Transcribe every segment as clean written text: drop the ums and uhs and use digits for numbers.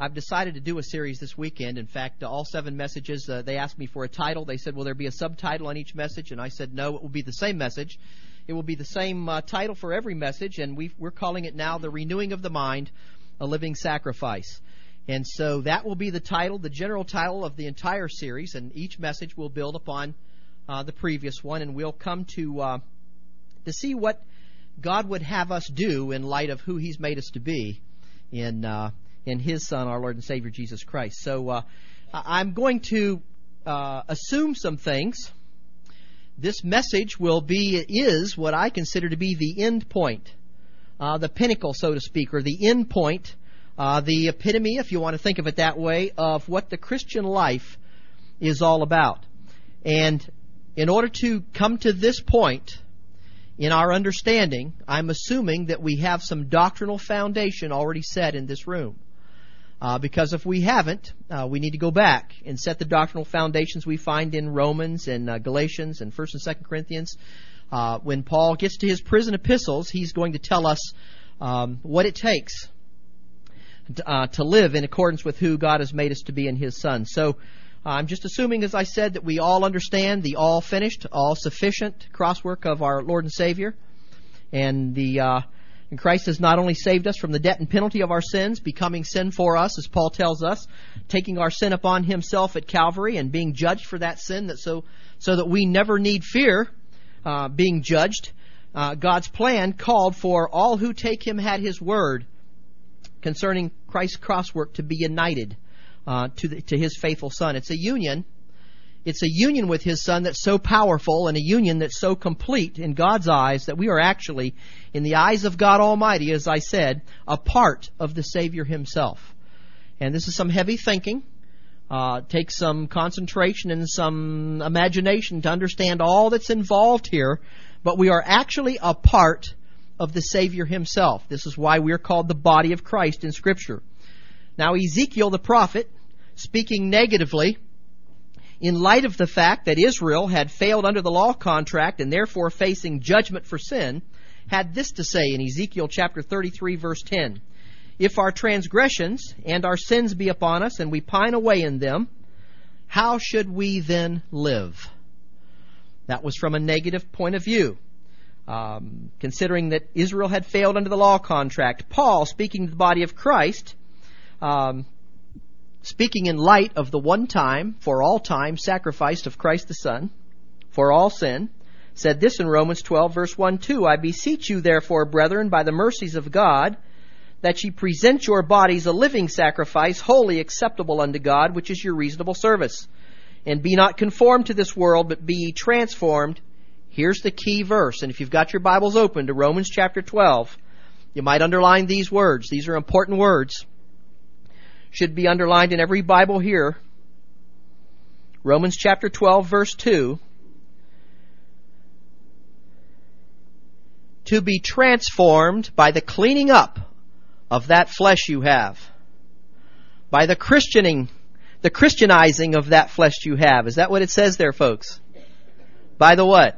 I've decided to do a series this weekend. In fact, all 7 messages, they asked me for a title. They said, will there be a subtitle on each message? And I said, no, it will be the same message. It will be the same title for every message, and we're calling it now The Renewing of the Mind, a Living Sacrifice. And so that will be the title, the general title of the entire series, and each message will build upon the previous one, and we'll come to see what God would have us do in light of who He's made us to be in His Son, our Lord and Savior, Jesus Christ. So I'm going to assume some things. This message is what I consider to be the end point, the pinnacle, so to speak, or the end point, the epitome, if you want to think of it that way, of what the Christian life is all about. And in order to come to this point in our understanding, I'm assuming that we have some doctrinal foundation already set in this room. Because if we haven't, we need to go back and set the doctrinal foundations we find in Romans and Galatians and 1st and 2nd Corinthians. When Paul gets to his prison epistles, he's going to tell us what it takes to live in accordance with who God has made us to be in His Son. So I'm just assuming, as I said, that we all understand the all-finished, all-sufficient crosswork of our Lord and Savior. And Christ has not only saved us from the debt and penalty of our sins, becoming sin for us, as Paul tells us, taking our sin upon Himself at Calvary and being judged for that sin, so that we never need fear being judged. God's plan called for all who take Him at His word concerning Christ's crosswork to be united to His faithful Son. It's a union. It's a union with His Son that's so powerful, and a union that's so complete in God's eyes that we are actually, in the eyes of God Almighty, as I said, a part of the Savior Himself. And this is some heavy thinking. Takes some concentration and some imagination to understand all that's involved here. But we are actually a part of the Savior Himself. This is why we are called the body of Christ in Scripture. Now, Ezekiel the prophet, speaking negatively, in light of the fact that Israel had failed under the law contract and therefore facing judgment for sin, had this to say in Ezekiel chapter 33, verse 10. If our transgressions and our sins be upon us, and we pine away in them, how should we then live? That was from a negative point of view, considering that Israel had failed under the law contract. Paul, speaking to the body of Christ, speaking in light of the one-time, for all time, sacrifice of Christ the Son, for all sin, said this in Romans 12, verse 1-2, I beseech you, therefore, brethren, by the mercies of God, that ye present your bodies a living sacrifice, wholly acceptable unto God, which is your reasonable service. And be not conformed to this world, but be ye transformed. Here's the key verse, and if you've got your Bibles open to Romans chapter 12, you might underline these words. These are important words. Should be underlined in every Bible here. Romans chapter 12, verse 2. To be transformed by the cleaning up of that flesh you have. By the Christianizing of that flesh you have. Is that what it says there, folks? By the what?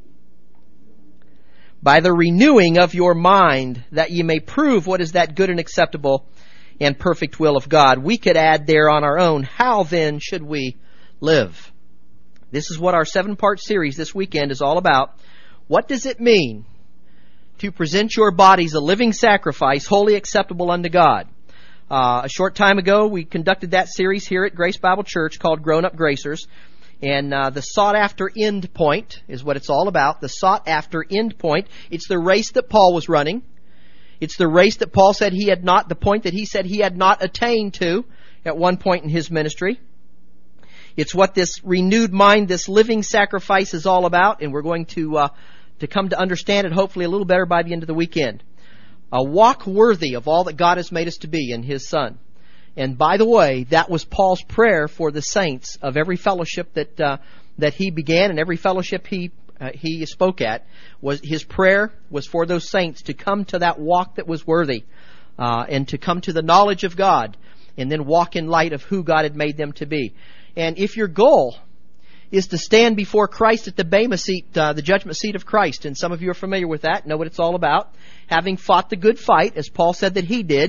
By the renewing of your mind, that ye may prove what is that good and acceptable and perfect will of God. We could add there on our own, how then should we live? This is what our 7-part series this weekend is all about. What does it mean to present your bodies a living sacrifice, wholly acceptable unto God? A short time ago, we conducted that series here at Grace Bible Church called Grown Up Gracers. And the sought-after end point is what it's all about, the sought-after end point. It's the race that Paul was running. It's the race that Paul said he had not, the point that he said he had not attained to at one point in his ministry. It's what this renewed mind, this living sacrifice is all about, and we're going to come to understand it hopefully a little better by the end of the weekend. A walk worthy of all that God has made us to be in His Son. And by the way, that was Paul's prayer for the saints of every fellowship that he began and every fellowship he spoke at. His prayer was for those saints to come to that walk that was worthy, and to come to the knowledge of God, and then walk in light of who God had made them to be. And if your goal is to stand before Christ at the Bema seat, the judgment seat of Christ, and some of you are familiar with that, know what it's all about, having fought the good fight, as Paul said that he did,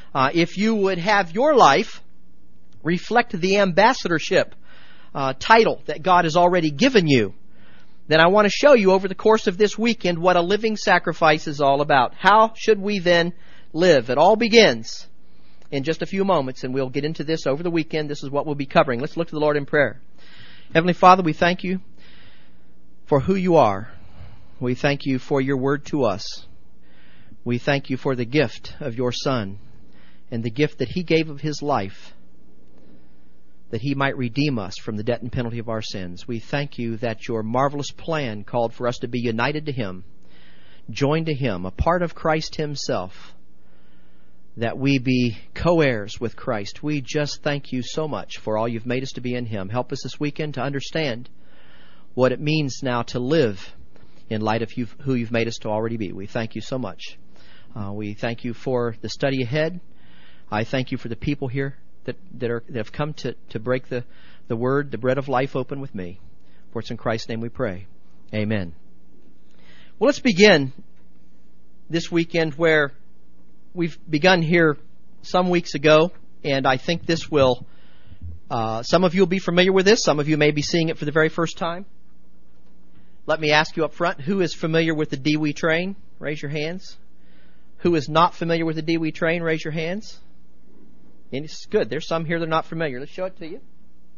if you would have your life reflect the ambassadorship title that God has already given you, then I want to show you over the course of this weekend what a living sacrifice is all about. How should we then live? It all begins in just a few moments, and we'll get into this over the weekend. This is what we'll be covering. Let's look to the Lord in prayer. Heavenly Father, we thank you for who you are. We thank you for your word to us. We thank you for the gift of your Son and the gift that he gave of his life, that he might redeem us from the debt and penalty of our sins. We thank you that your marvelous plan called for us to be united to him, joined to him, a part of Christ himself, that we be co-heirs with Christ. We just thank you so much for all you've made us to be in him. Help us this weekend to understand what it means now to live in light of who you've made us to already be. We thank you so much. We thank you for the study ahead. I thank you for the people here that have come to break the word, the bread of life open with me. For it's in Christ's name we pray. Amen. Well, let's begin this weekend where we've begun here some weeks ago, and I think this will, some of you will be familiar with this, some of you may be seeing it for the very first time. Let me ask you up front, who is familiar with the Diwe Train? Raise your hands. Who is not familiar with the Diwe Train? Raise your hands. And it's good. There's some here that are not familiar. Let's show it to you.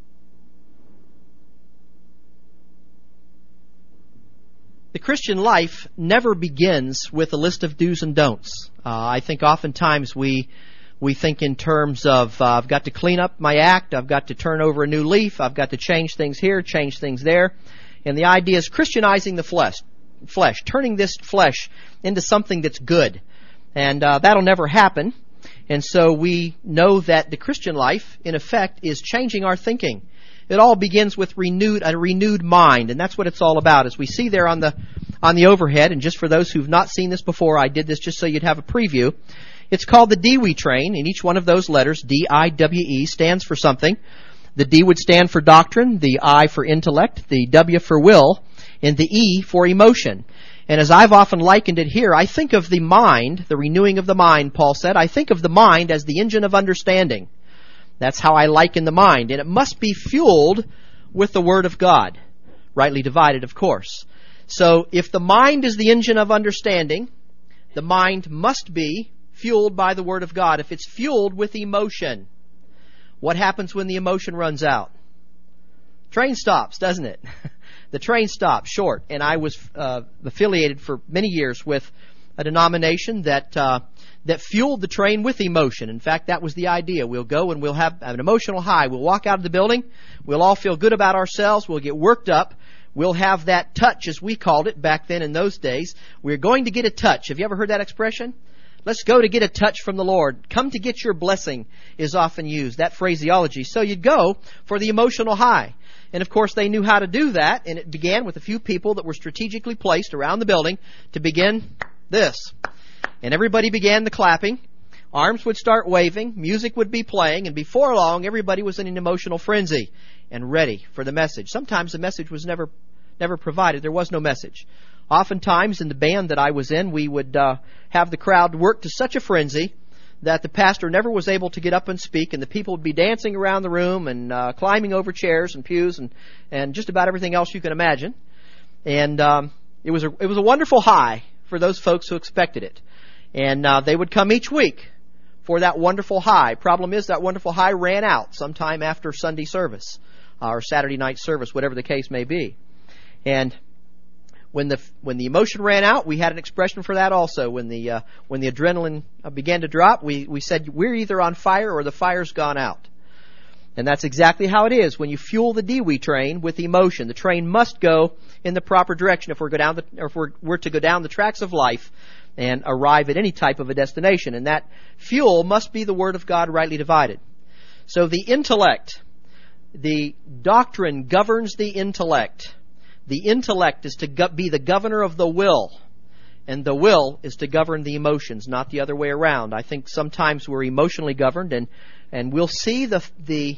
The Christian life never begins with a list of do's and don'ts. I think oftentimes we think in terms of I've got to clean up my act, I've got to turn over a new leaf, I've got to change things here, change things there. And the idea is Christianizing the flesh, turning this flesh into something that's good. And that'll never happen. And so we know that the Christian life, in effect, is changing our thinking. It all begins with a renewed mind, and that's what it's all about. As we see there on the overhead, and just for those who've not seen this before, I did this just so you'd have a preview. It's called the Diwe Train, and each one of those letters, D-I-W-E, stands for something. The D would stand for doctrine, the I for intellect, the W for will, and the E for emotion. And as I've often likened it here, I think of the mind, the renewing of the mind, Paul said, I think of the mind as the engine of understanding. That's how I liken the mind. And it must be fueled with the Word of God, rightly divided, of course. So if the mind is the engine of understanding, the mind must be fueled by the Word of God. If it's fueled with emotion, what happens when the emotion runs out? Train stops, doesn't it? The train stops short. And I was affiliated for many years with a denomination that fueled the train with emotion. In fact, that was the idea. We'll go and we'll have an emotional high. We'll walk out of the building. We'll all feel good about ourselves. We'll get worked up. We'll have that touch, as we called it back then in those days. We're going to get a touch. Have you ever heard that expression? Let's go to get a touch from the Lord. Come to get your blessing is often used, that phraseology. So you'd go for the emotional high. And of course they knew how to do that, and it began with a few people that were strategically placed around the building to begin this. And everybody began the clapping. Arms would start waving. Music would be playing. And before long, everybody was in an emotional frenzy and ready for the message. Sometimes the message was never provided. There was no message. Oftentimes in the band that I was in, we would have the crowd work to such a frenzy that the pastor never was able to get up and speak, and the people would be dancing around the room and climbing over chairs and pews and just about everything else you can imagine. And it was a wonderful high for those folks who expected it. And they would come each week for that wonderful high. Problem is that wonderful high ran out sometime after Sunday service or Saturday night service, whatever the case may be. And when the emotion ran out, we had an expression for that also. When the adrenaline began to drop, we said we're either on fire or the fire's gone out. And that's exactly how it is when you fuel the Diwe train with emotion. The train must go in the proper direction if we're to go down the tracks of life and arrive at any type of a destination. And that fuel must be the Word of God rightly divided. So the intellect, the doctrine governs the intellect. The intellect is to be the governor of the will, and the will is to govern the emotions, not the other way around. I think sometimes we're emotionally governed, and we'll see the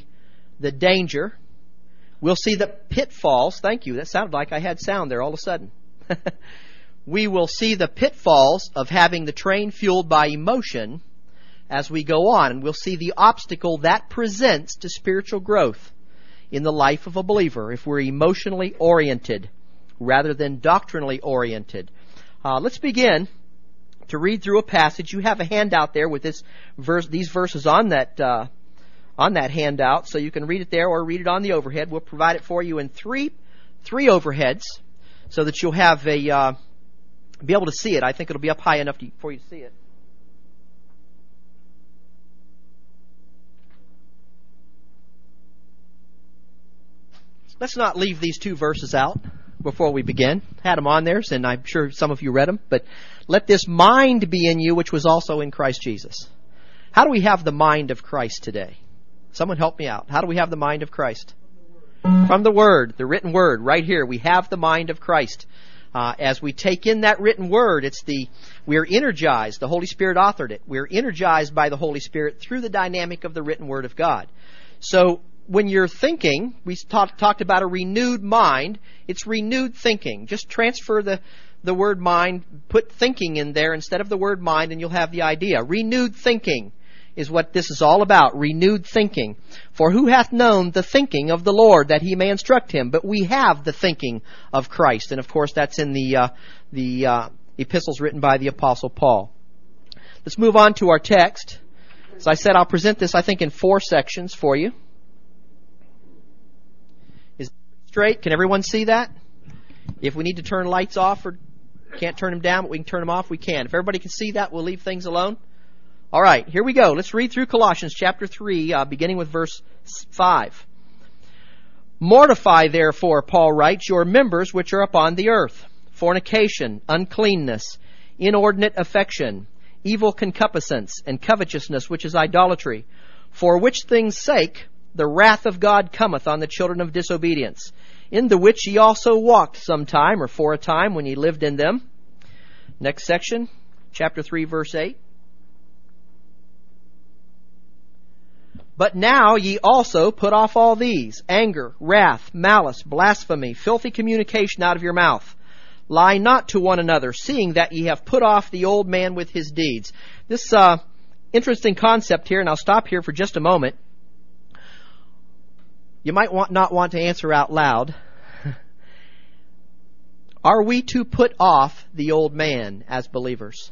danger. We'll see the pitfalls. Thank you. That sounded like I had sound there all of a sudden. We will see the pitfalls of having the train fueled by emotion as we go on. And we'll see the obstacle that presents to spiritual growth in the life of a believer if we're emotionally oriented rather than doctrinally oriented. Let's begin to read through a passage. You have a handout there with these verses on that handout, so you can read it there or read it on the overhead. We'll provide it for you in three overheads so that you'll have be able to see it. I think it'll be up high enough for you to see it. Let's not leave these two verses out before we begin. Had them on there, and I'm sure some of you read them. But let this mind be in you, which was also in Christ Jesus. How do we have the mind of Christ today? Someone help me out. How do we have the mind of Christ? From the Word, the written Word, right here. We have the mind of Christ. As we take in that written Word, we're energized. The Holy Spirit authored it. We're energized by the Holy Spirit through the dynamic of the written Word of God. So when you're thinking, we talked about a renewed mind. It's renewed thinking. Just transfer the word mind, put thinking in there instead of the word mind, and you'll have the idea. Renewed thinking is what this is all about. Renewed thinking. For who hath known the thinking of the Lord, that he may instruct him? But we have the thinking of Christ. And of course that's in the epistles written by the Apostle Paul. Let's move on to our text. As I said, I'll present this, I think, in 4 sections for you. Is it straight? Can everyone see that? If we need to turn lights off or can't turn them down, but we can turn them off, we can. If everybody can see that, we'll leave things alone. All right, here we go. Let's read through Colossians chapter 3, beginning with verse 5. Mortify, therefore, Paul writes, your members which are upon the earth, fornication, uncleanness, inordinate affection, evil concupiscence, and covetousness, which is idolatry, for which things' sake the wrath of God cometh on the children of disobedience, in the which ye also walked sometime, or for a time, when ye lived in them. Next section, chapter 3, verse 8. But now ye also put off all these, anger, wrath, malice, blasphemy, filthy communication out of your mouth. Lie not to one another, seeing that ye have put off the old man with his deeds. This interesting concept here, and I'll stop here for just a moment. You might not want to answer out loud. Are we to put off the old man as believers?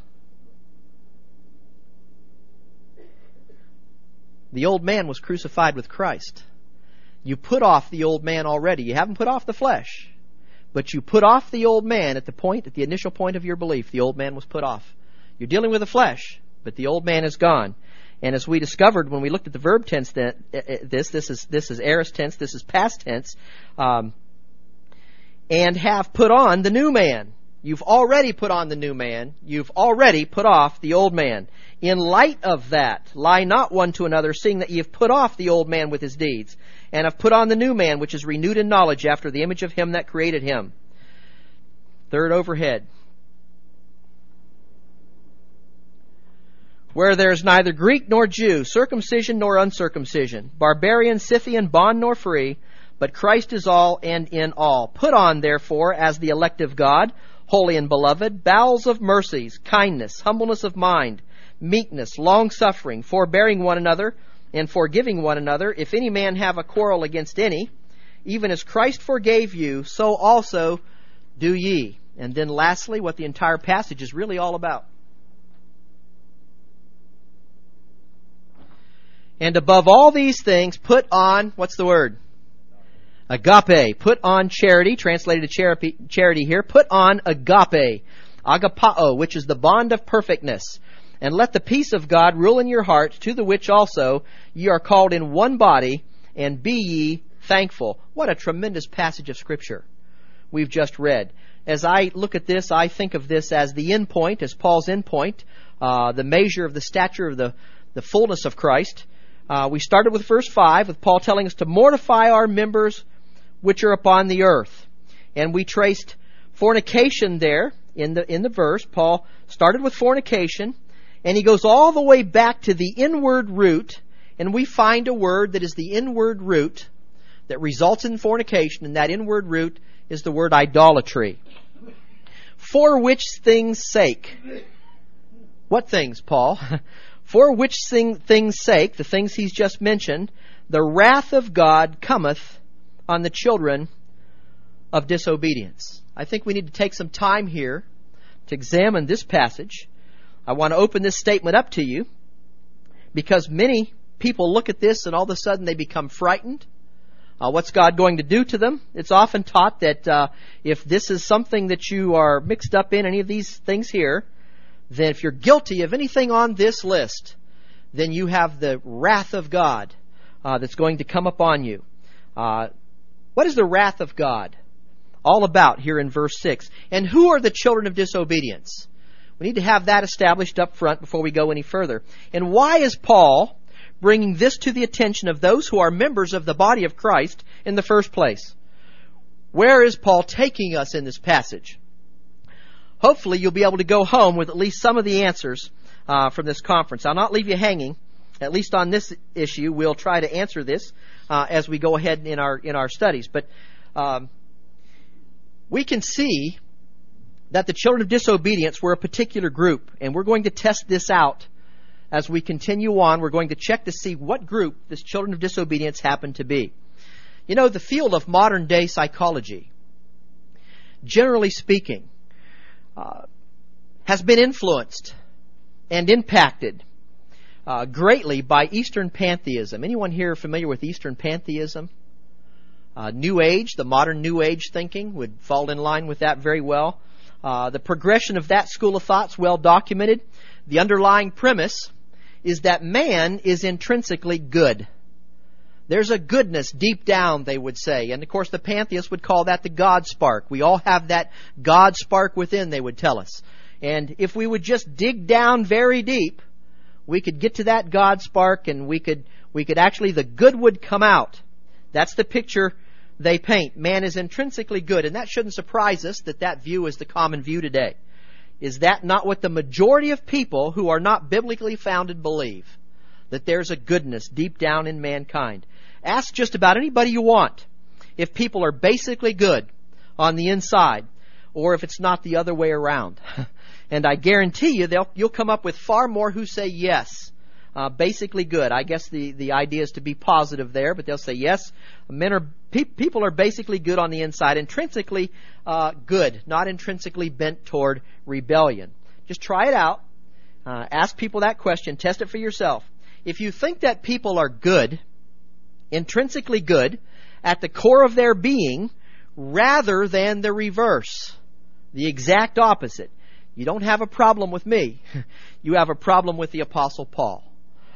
The old man was crucified with Christ. You put off the old man already. You haven't put off the flesh, but you put off the old man at the initial point of your belief. The old man was put off. You're dealing with the flesh, but the old man is gone. And as we discovered when we looked at the verb tense, this is aorist tense, this is past tense, and have put on the new man. You've already put on the new man. You've already put off the old man. In light of that, lie not one to another, seeing that ye have put off the old man with his deeds, and have put on the new man, which is renewed in knowledge after the image of him that created him. Third overhead. Where there is neither Greek nor Jew, circumcision nor uncircumcision, barbarian, Scythian, bond nor free, but Christ is all and in all. Put on, therefore, as the elect of God, holy and beloved, bowels of mercies, kindness, humbleness of mind, meekness, long-suffering, forbearing one another, and forgiving one another. If any man have a quarrel against any, even as Christ forgave you, so also do ye. And then lastly, what the entire passage is really all about. And above all these things, put on, what's the word? Agape. Put on charity, translated to charity here. Put on agape, agapao, which is the bond of perfectness. And let the peace of God rule in your hearts, to the which also ye are called in one body, and be ye thankful. What a tremendous passage of Scripture we've just read. As I look at this, I think of this as the end point, as Paul's end point, the measure of the stature of the fullness of Christ. We started with verse 5, with Paul telling us to mortify our members which are upon the earth. And we traced fornication there in the verse. Paul started with fornication, and he goes all the way back to the inward root, and we find a word that is the inward root that results in fornication, and that inward root is the word idolatry. For which things' sake? What things, Paul? For which things' sake, the things he's just mentioned, the wrath of God cometh on the children of disobedience. I think we need to take some time here to examine this passage. I want to open this statement up to you because many people look at this and all of a sudden they become frightened. What's God going to do to them? It's often taught that if this is something that you are mixed up in, any of these things here, then if you're guilty of anything on this list, then you have the wrath of God that's going to come upon you. What is the wrath of God all about here in verse 6? And who are the children of disobedience? We need to have that established up front before we go any further. And why is Paul bringing this to the attention of those who are members of the body of Christ in the first place? Where is Paul taking us in this passage? Hopefully you'll be able to go home with at least some of the answers from this conference. I'll not leave you hanging. At least on this issue, we'll try to answer this as we go ahead in our studies. But we can see that the children of disobedience were a particular group, and we're going to test this out as we continue on. We're going to check to see what group this children of disobedience happen to be. You know, the field of modern day psychology, generally speaking, has been influenced and impacted greatly by Eastern pantheism. Anyone here familiar with Eastern pantheism? New Age, the modern New Age thinking would fall in line with that very well. The progression of that school of thought's well documented. The underlying premise is that man is intrinsically good. There's a goodness deep down, they would say. And of course the pantheists would call that the God spark. We all have that God spark within, they would tell us. And if we would just dig down very deep, we could get to that God spark and we could actually, the good would come out. That's the picture they paint. Man is intrinsically good. And that shouldn't surprise us that view is the common view today. Is that not what the majority of people who are not biblically founded believe? That there's a goodness deep down in mankind. Ask just about anybody you want if people are basically good on the inside or if it's not the other way around. And I guarantee you you'll come up with far more who say yes, basically good. I guess the idea is to be positive there, but they'll say yes, people are basically good on the inside, intrinsically good, not intrinsically bent toward rebellion. Just try it out. Ask people that question. Test it for yourself. If you think that people are good, intrinsically good, at the core of their being, rather than the reverse, the exact opposite, you don't have a problem with me. You have a problem with the Apostle Paul.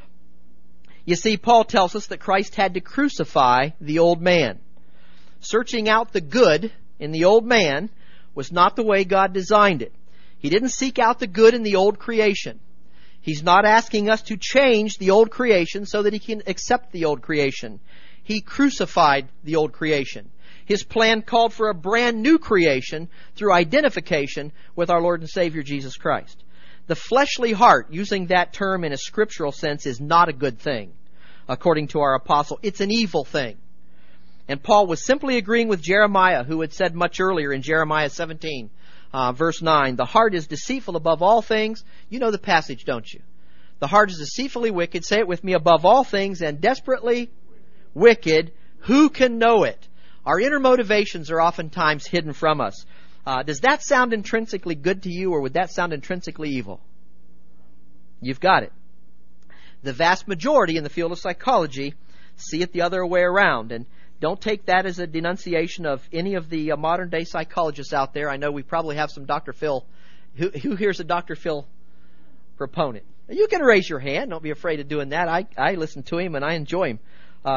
You see, Paul tells us that Christ had to crucify the old man. Searching out the good in the old man was not the way God designed it. He didn't seek out the good in the old creation. He's not asking us to change the old creation so that He can accept the old creation. He crucified the old creation. His plan called for a brand new creation through identification with our Lord and Savior Jesus Christ. The fleshly heart, using that term in a scriptural sense, is not a good thing, according to our apostle. It's an evil thing. And Paul was simply agreeing with Jeremiah, who had said much earlier in Jeremiah 17, verse 9, the heart is deceitful above all things. You know the passage, don't you? The heart is deceitfully wicked. Say it with me, above all things, and desperately wicked. Who can know it? Our inner motivations are oftentimes hidden from us. Does that sound intrinsically good to you, or would that sound intrinsically evil? You've got it. The vast majority in the field of psychology see it the other way around. And don't take that as a denunciation of any of the modern day psychologists out there. I know we probably have some Dr. Phil. Who here's a Dr. Phil proponent? You can raise your hand. Don't be afraid of doing that. I listen to him and I enjoy him.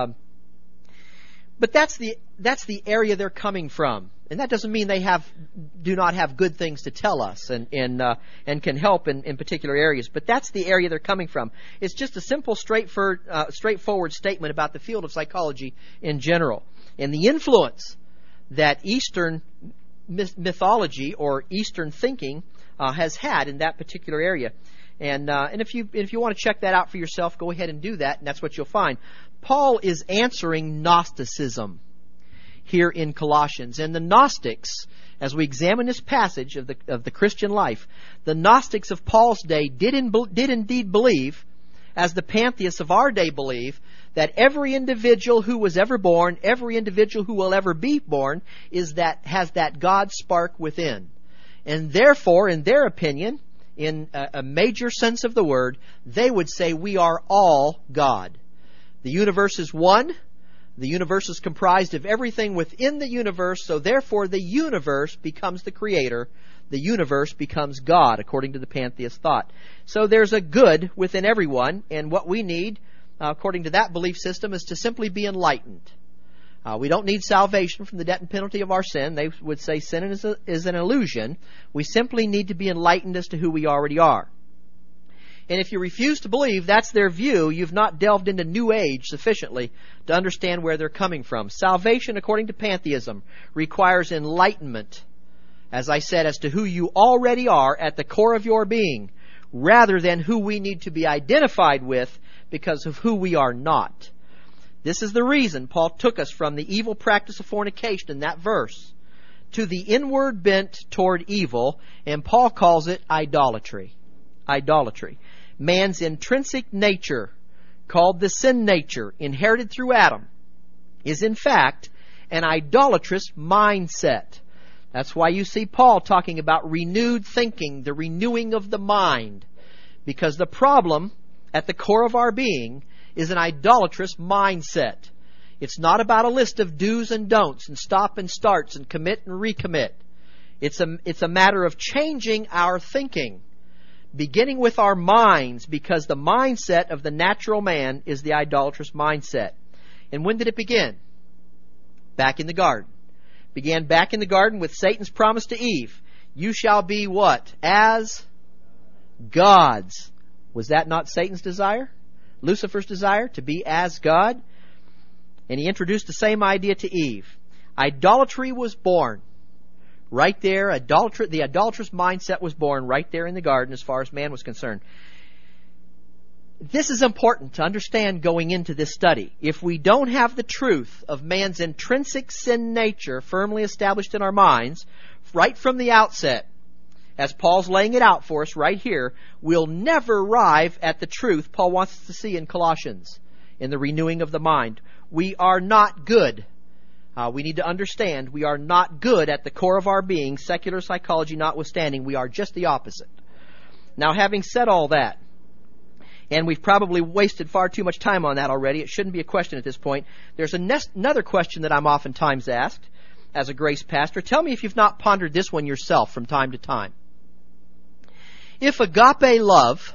But that's the area they're coming from. And that doesn't mean they do not have good things to tell us and can help in particular areas. But that's the area they're coming from. It's just a simple, straightforward statement about the field of psychology in general. And the influence that Eastern mythology or Eastern thinking has had in that particular area. And if you want to check that out for yourself, go ahead and do that, and that's what you'll find. Paul is answering Gnosticism here in Colossians. And the Gnostics, as we examine this passage of the Christian life, the Gnostics of Paul's day did indeed believe as the pantheists of our day believe, that every individual who was ever born, every individual who will ever be born, has that God spark within. And therefore, in their opinion, in a major sense of the word, they would say we are all God. The universe is one. The universe is comprised of everything within the universe, so therefore the universe becomes the creator. The universe becomes God, according to the pantheist thought. So there's a good within everyone, and what we need, according to that belief system, is to simply be enlightened. We don't need salvation from the debt and penalty of our sin. They would say sin is an illusion. We simply need to be enlightened as to who we already are. And if you refuse to believe that's their view, you've not delved into New Age sufficiently to understand where they're coming from. Salvation, according to pantheism, requires enlightenment, as I said, as to who you already are at the core of your being, rather than who we need to be identified with because of who we are not. This is the reason Paul took us from the evil practice of fornication in that verse to the inward bent toward evil, and Paul calls it idolatry. Idolatry. Man's intrinsic nature, called the sin nature, inherited through Adam, is in fact an idolatrous mindset. That's why you see Paul talking about renewed thinking, the renewing of the mind, because the problem at the core of our being is an idolatrous mindset. It's not about a list of do's and don'ts and stop and starts and commit and recommit. It's a matter of changing our thinking, beginning with our minds, because the mindset of the natural man is the idolatrous mindset. And when did it begin? Back in the garden. Began back in the garden with Satan's promise to Eve. You shall be what? As gods. Was that not Satan's desire? Lucifer's desire to be as God? And he introduced the same idea to Eve. Idolatry was born right there. The idolatrous mindset was born right there in the garden as far as man was concerned. This is important to understand going into this study. If we don't have the truth of man's intrinsic sin nature firmly established in our minds right from the outset, as Paul's laying it out for us right here, we'll never arrive at the truth Paul wants us to see in Colossians, in the renewing of the mind. We are not good. We need to understand we are not good at the core of our being, secular psychology notwithstanding. We are just the opposite. Now, having said all that, and we've probably wasted far too much time on that already, it shouldn't be a question at this point. There's another question that I'm oftentimes asked as a grace pastor. Tell me if you've not pondered this one yourself from time to time. If agape love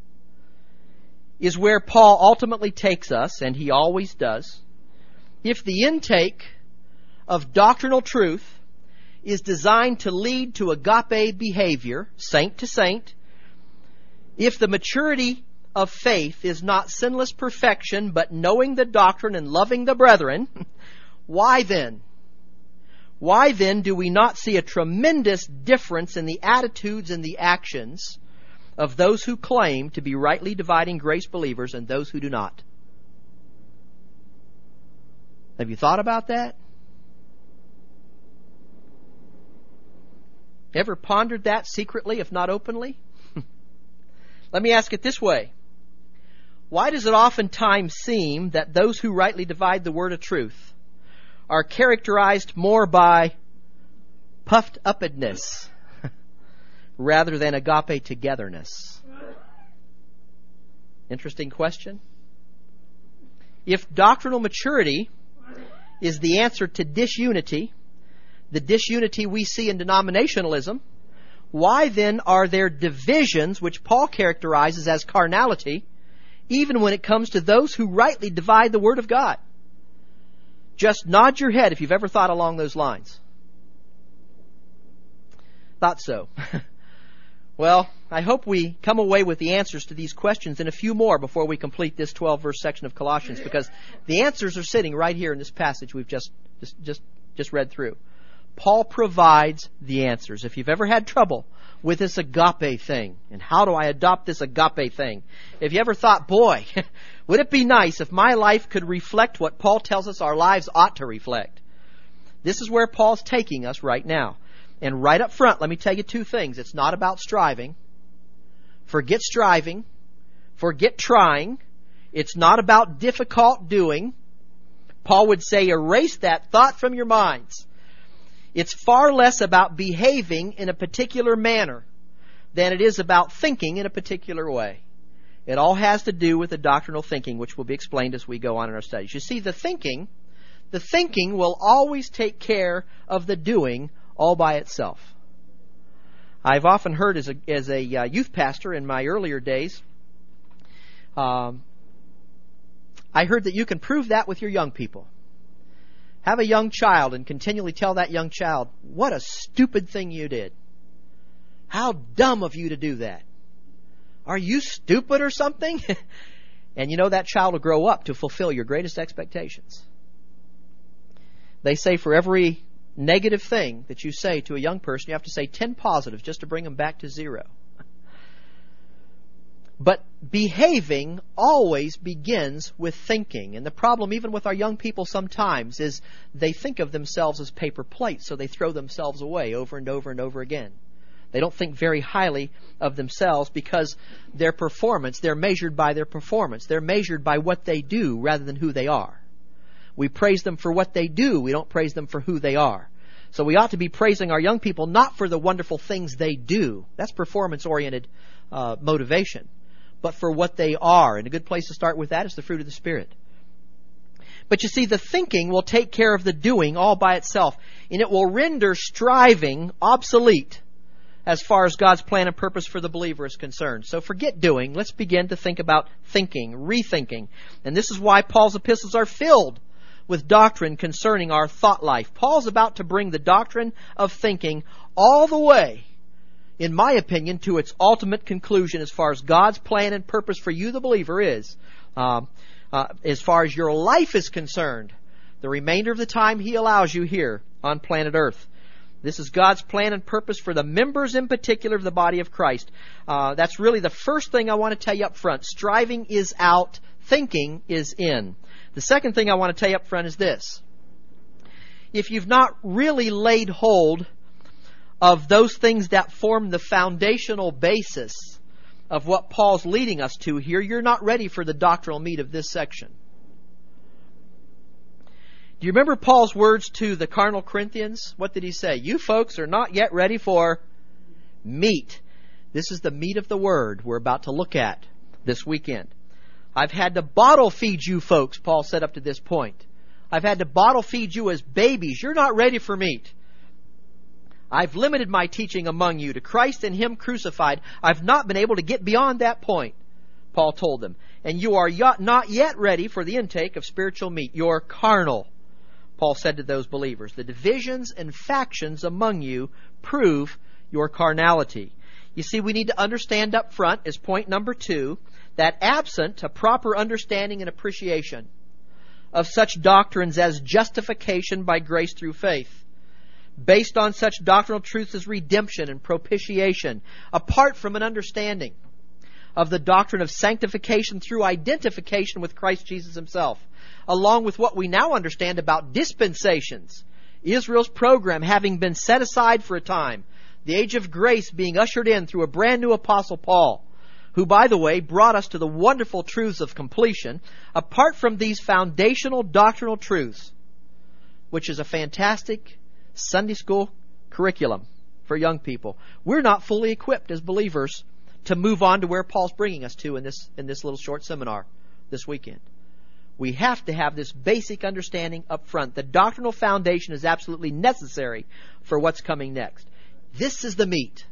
is where Paul ultimately takes us, and he always does, if the intake of doctrinal truth is designed to lead to agape behavior, saint to saint, if the maturity of faith is not sinless perfection, but knowing the doctrine and loving the brethren, why then? Why then do we not see a tremendous difference in the attitudes and the actions of those who claim to be rightly dividing grace believers and those who do not? Have you thought about that? Ever pondered that secretly, if not openly? Let me ask it this way. Why does it oftentimes seem that those who rightly divide the word of truth are characterized more by puffed upness rather than agape togetherness? Interesting question. If doctrinal maturity is the answer to disunity, the disunity we see in denominationalism, why then are there divisions which Paul characterizes as carnality, even when it comes to those who rightly divide the Word of God? Just nod your head if you've ever thought along those lines. Thought so. Well, I hope we come away with the answers to these questions and a few more before we complete this 12-verse section of Colossians, because the answers are sitting right here in this passage we've just read through. Paul provides the answers. If you've ever had trouble with this agape thing, and how do I adopt this agape thing? If you ever thought, boy, would it be nice if my life could reflect what Paul tells us our lives ought to reflect? This is where Paul's taking us right now. And right up front, let me tell you two things. It's not about striving. Forget striving. Forget trying. It's not about difficult doing. Paul would say, erase that thought from your minds. It's far less about behaving in a particular manner than it is about thinking in a particular way. It all has to do with the doctrinal thinking, which will be explained as we go on in our studies. You see, the thinking will always take care of the doing all by itself. I've often heard as a youth pastor in my earlier days, I heard that you can prove that with your young people. Have a young child and continually tell that young child, what a stupid thing you did. How dumb of you to do that. Are you stupid or something? And you know that child will grow up to fulfill your greatest expectations. They say for every negative thing that you say to a young person, you have to say 10 positives just to bring them back to 0. But behaving always begins with thinking. And the problem, even with our young people sometimes, is they think of themselves as paper plates, so they throw themselves away over and over and over again. They don't think very highly of themselves because their performance, they're measured by their performance. They're measured by what they do rather than who they are. We praise them for what they do. We don't praise them for who they are. So we ought to be praising our young people not for the wonderful things they do. That's performance-oriented motivation. But for what they are. And a good place to start with that is the fruit of the Spirit. But you see, the thinking will take care of the doing all by itself. And it will render striving obsolete as far as God's plan and purpose for the believer is concerned. So forget doing. Let's begin to think about thinking, rethinking. And this is why Paul's epistles are filled with doctrine concerning our thought life. Paul's about to bring the doctrine of thinking all the way, in my opinion, to its ultimate conclusion as far as God's plan and purpose for you, the believer, is. As far as your life is concerned, the remainder of the time He allows you here on planet Earth. This is God's plan and purpose for the members in particular of the body of Christ. That's really the first thing I want to tell you up front. Striving is out. Thinking is in. The second thing I want to tell you up front is this. If you've not really laid hold of those things that form the foundational basis of what Paul's leading us to here, you're not ready for the doctrinal meat of this section. Do you remember Paul's words to the carnal Corinthians? What did he say? You folks are not yet ready for meat. This is the meat of the Word we're about to look at this weekend. I've had to bottle feed you folks, Paul said up to this point. I've had to bottle feed you as babies. You're not ready for meat. I've limited my teaching among you to Christ and Him crucified. I've not been able to get beyond that point, Paul told them. And you are not yet ready for the intake of spiritual meat. You're carnal, Paul said to those believers. The divisions and factions among you prove your carnality. You see, we need to understand up front, as point number 2, that absent a proper understanding and appreciation of such doctrines as justification by grace through faith, based on such doctrinal truths as redemption and propitiation, apart from an understanding of the doctrine of sanctification through identification with Christ Jesus Himself, along with what we now understand about dispensations, Israel's program having been set aside for a time, the age of grace being ushered in through a brand new Apostle Paul, who, by the way, brought us to the wonderful truths of completion. Apart from these foundational doctrinal truths, which is a fantastic Sunday school curriculum for young people, we're not fully equipped as believers to move on to where Paul's bringing us to in this little short seminar this weekend. We have to have this basic understanding up front. The doctrinal foundation is absolutely necessary for what's coming next. This is the meat.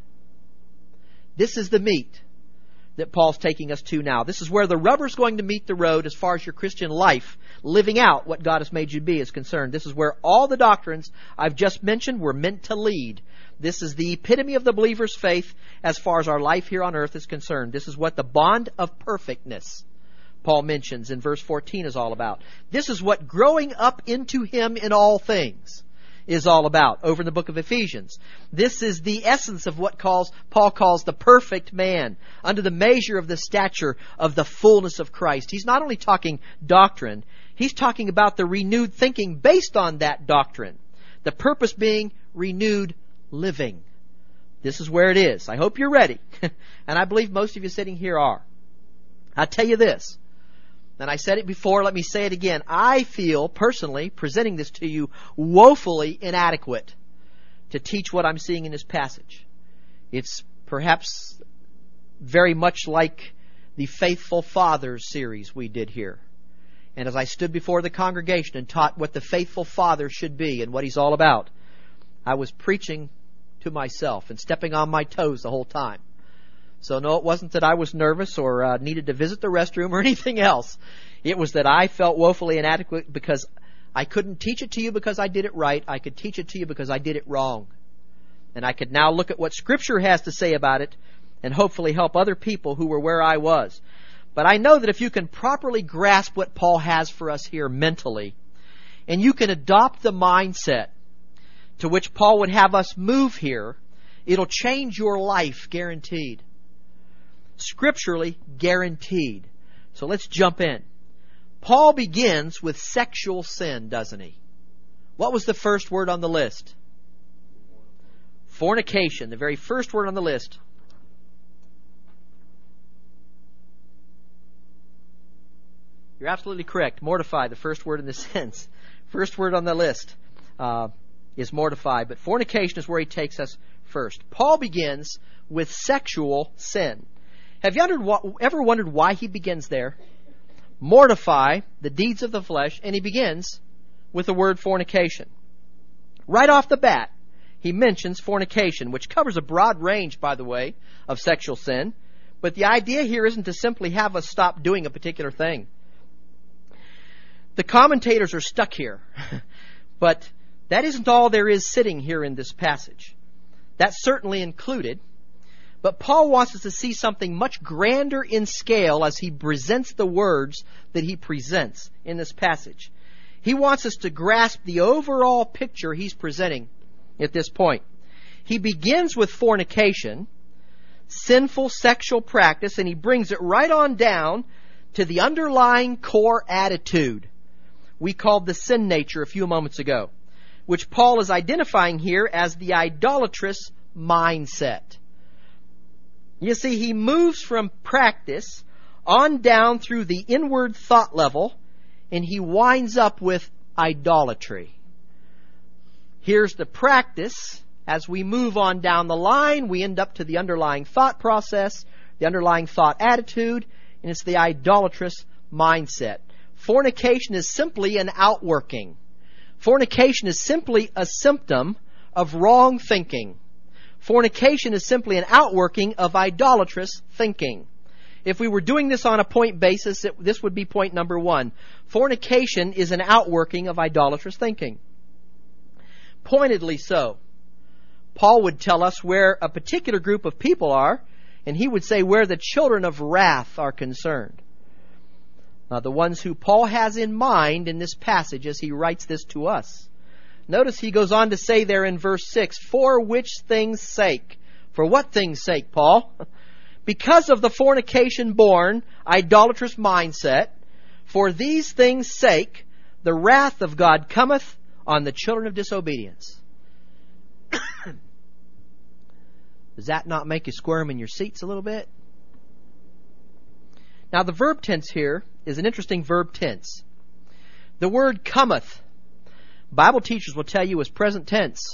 This is the meat that Paul's taking us to now. This is where the rubber's going to meet the road as far as your Christian life, living out what God has made you be, is concerned. This is where all the doctrines I've just mentioned were meant to lead. This is the epitome of the believer's faith as far as our life here on earth is concerned. This is what the bond of perfectness, Paul mentions in verse 14, is all about. This is what growing up into Him in all things is all about over in the book of Ephesians. This is the essence of what Paul calls the perfect man, under the measure of the stature of the fullness of Christ. He's not only talking doctrine, he's talking about the renewed thinking based on that doctrine. The purpose being renewed living. This is where it is. I hope you're ready. And I believe most of you sitting here are. I tell you this, and I said it before, let me say it again. I feel, personally, presenting this to you, woefully inadequate to teach what I'm seeing in this passage. It's perhaps very much like the Faithful Fathers series we did here. And as I stood before the congregation and taught what the faithful father should be and what he's all about, I was preaching to myself and stepping on my toes the whole time. So no, it wasn't that I was nervous or needed to visit the restroom or anything else. It was that I felt woefully inadequate because I couldn't teach it to you because I did it right. I could teach it to you because I did it wrong. And I could now look at what Scripture has to say about it and hopefully help other people who were where I was. But I know that if you can properly grasp what Paul has for us here mentally, and you can adopt the mindset to which Paul would have us move here, it'll change your life, guaranteed. Scripturally, guaranteed. So let's jump in. Paul begins with sexual sin, doesn't he? What was the first word on the list? Fornication, the very first word on the list. You're absolutely correct. Mortify, the first word in this sense. First word on the list is mortify, but fornication is where he takes us first. Paul begins with sexual sin. Have you ever wondered why he begins there? Mortify the deeds of the flesh, and he begins with the word fornication. Right off the bat, he mentions fornication, which covers a broad range, by the way, of sexual sin. But the idea here isn't to simply have us stop doing a particular thing. The commentators are stuck here, but that isn't all there is sitting here in this passage. That's certainly included, but Paul wants us to see something much grander in scale as he presents the words that he presents in this passage. He wants us to grasp the overall picture he's presenting at this point. He begins with fornication, sinful sexual practice, and he brings it right on down to the underlying core attitude we called the sin nature a few moments ago, which Paul is identifying here as the idolatrous mindset. You see, he moves from practice on down through the inward thought level, and he winds up with idolatry. Here's the practice. As we move on down the line, we end up to the underlying thought process, the underlying thought attitude, and it's the idolatrous mindset. Fornication is simply an outworking. Fornication is simply a symptom of wrong thinking. Fornication is simply an outworking of idolatrous thinking. If we were doing this on a point basis, this would be point number 1. Fornication is an outworking of idolatrous thinking. Pointedly so. Paul would tell us where a particular group of people are, and he would say where the children of wrath are concerned. The ones who Paul has in mind in this passage as he writes this to us. Notice he goes on to say there in verse 6, for which things' sake? For what things' sake, Paul? Because of the fornication-born, idolatrous mindset, for these things' sake, the wrath of God cometh on the children of disobedience. Does that not make you squirm in your seats a little bit? Now, the verb tense here is an interesting verb tense. The word cometh, Bible teachers will tell you, is present tense,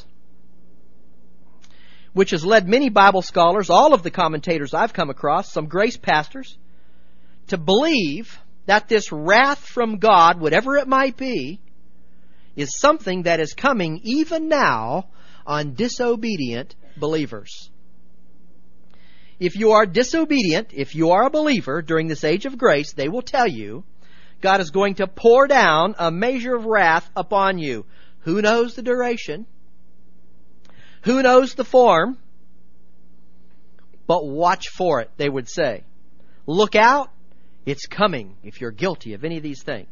which has led many Bible scholars, all of the commentators I've come across, some grace pastors, to believe that this wrath from God, whatever it might be, is something that is coming even now on disobedient believers. If you are disobedient, if you are a believer during this age of grace, they will tell you God is going to pour down a measure of wrath upon you. Who knows the duration? Who knows the form? But watch for it, they would say. Look out, it's coming if you're guilty of any of these things.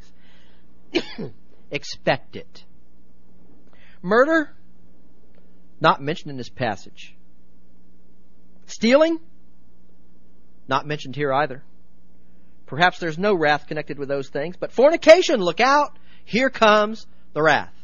Expect it. Murder? Not mentioned in this passage. Stealing? Not mentioned here either. Perhaps there's no wrath connected with those things. But fornication, look out. Here comes the wrath.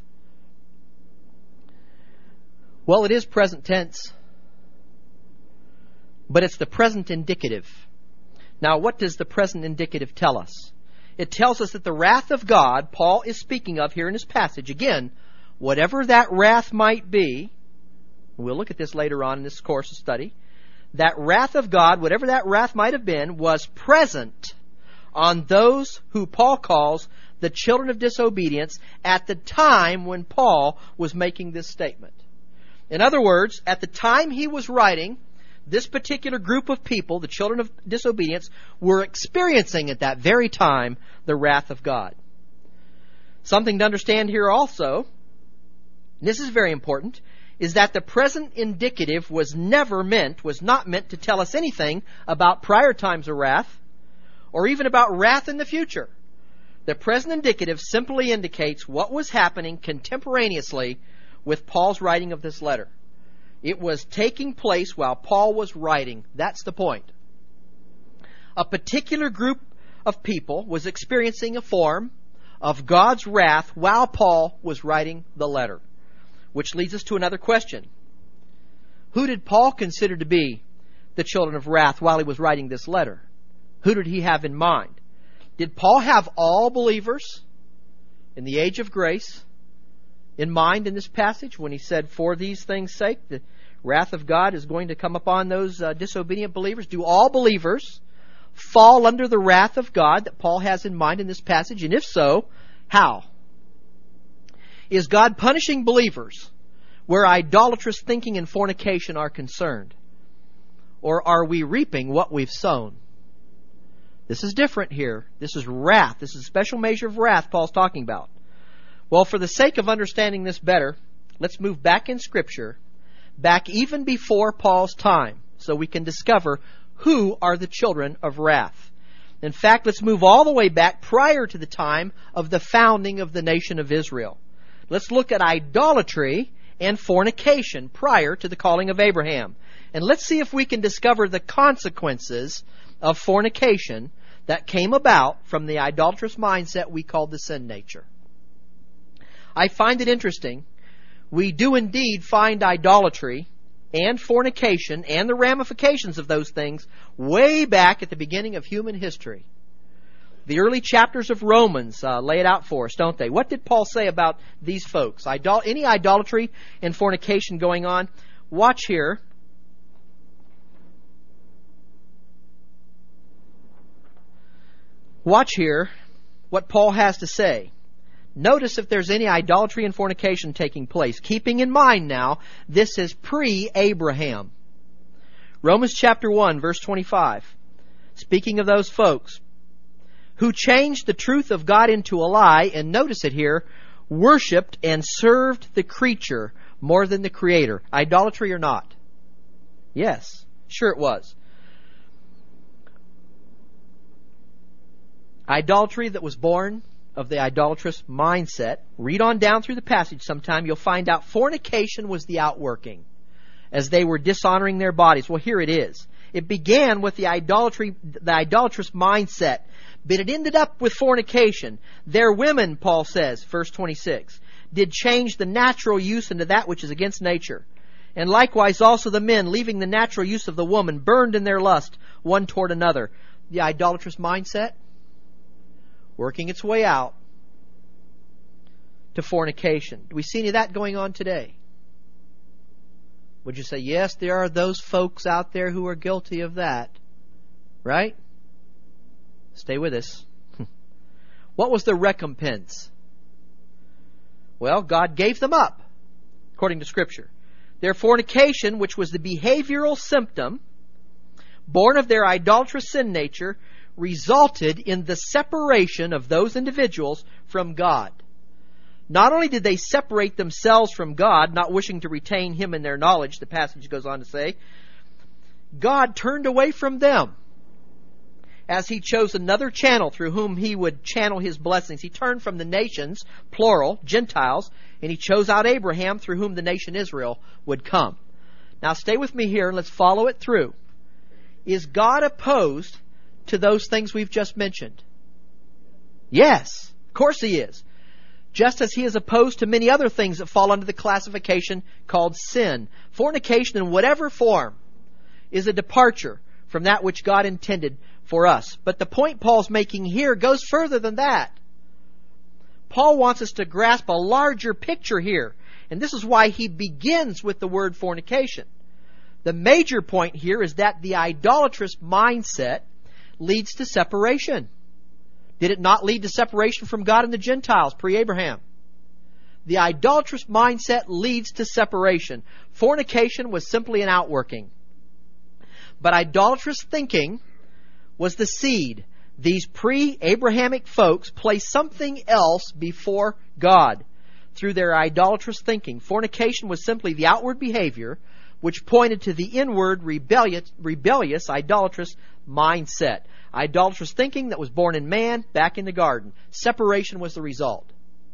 Well, it is present tense. But it's the present indicative. Now, what does the present indicative tell us? It tells us that the wrath of God, Paul is speaking of here in this passage, again, whatever that wrath might be, we'll look at this later on in this course of study, that wrath of God, whatever that wrath might have been, was present on those who Paul calls the children of disobedience at the time when Paul was making this statement. In other words, at the time he was writing, this particular group of people, the children of disobedience, were experiencing at that very time the wrath of God. Something to understand here also, and this is very important, is that the present indicative was not meant to tell us anything about prior times of wrath, or even about wrath in the future. The present indicative simply indicates what was happening contemporaneously with Paul's writing of this letter. It was taking place while Paul was writing. That's the point. A particular group of people was experiencing a form of God's wrath while Paul was writing the letter. Which leads us to another question. Who did Paul consider to be the children of wrath while he was writing this letter? Who did he have in mind? Did Paul have all believers in the age of grace in mind in this passage when he said, for these things' sake, the wrath of God is going to come upon those disobedient believers? Do all believers fall under the wrath of God that Paul has in mind in this passage? And if so, how? Is God punishing believers where idolatrous thinking and fornication are concerned? Or are we reaping what we've sown? This is different here. This is wrath. This is a special measure of wrath Paul's talking about. Well, for the sake of understanding this better, let's move back in Scripture, back even before Paul's time, so we can discover who are the children of wrath. In fact, let's move all the way back prior to the time of the founding of the nation of Israel. Let's look at idolatry and fornication prior to the calling of Abraham. And let's see if we can discover the consequences of fornication that came about from the idolatrous mindset we call the sin nature. I find it interesting. We do indeed find idolatry and fornication and the ramifications of those things way back at the beginning of human history. The early chapters of Romans lay it out for us, don't they? What did Paul say about these folks? Any idolatry and fornication going on? Watch here. Watch here what Paul has to say. Notice if there's any idolatry and fornication taking place. Keeping in mind now, this is pre-Abraham. Romans chapter 1, verse 25. Speaking of those folks who changed the truth of God into a lie, and notice it here, worshipped and served the creature more than the Creator. Idolatry or not? Yes, sure it was. Idolatry that was born of the idolatrous mindset. Read on down through the passage sometime. You'll find out fornication was the outworking as they were dishonoring their bodies. Well, here it is. It began with the idolatrous mindset, but it ended up with fornication. Their women, Paul says, verse 26, did change the natural use into that which is against nature. And likewise also the men, leaving the natural use of the woman, burned in their lust one toward another. The idolatrous mindset working its way out to fornication. Do we see any of that going on today? Would you say, yes, there are those folks out there who are guilty of that? Right? Stay with us. What was the recompense? Well, God gave them up, according to Scripture. Their fornication, which was the behavioral symptom born of their idolatrous sin nature, resulted in the separation of those individuals from God. Not only did they separate themselves from God, not wishing to retain Him in their knowledge, the passage goes on to say, God turned away from them as He chose another channel through whom He would channel His blessings. He turned from the nations, plural, Gentiles, and He chose out Abraham through whom the nation Israel would come. Now stay with me here and let's follow it through. Is God opposed to those things we've just mentioned? Yes, of course He is. Just as He is opposed to many other things that fall under the classification called sin. Fornication in whatever form is a departure from that which God intended for us. But the point Paul's making here goes further than that. Paul wants us to grasp a larger picture here. And this is why he begins with the word fornication. The major point here is that the idolatrous mindset leads to separation. Did it not lead to separation from God and the Gentiles pre-Abraham? The idolatrous mindset leads to separation. Fornication was simply an outworking. But idolatrous thinking was the seed. These pre-Abrahamic folks placed something else before God through their idolatrous thinking. Fornication was simply the outward behavior which pointed to the inward rebellious idolatrous mindset. Idolatrous thinking that was born in man back in the garden. Separation was the result.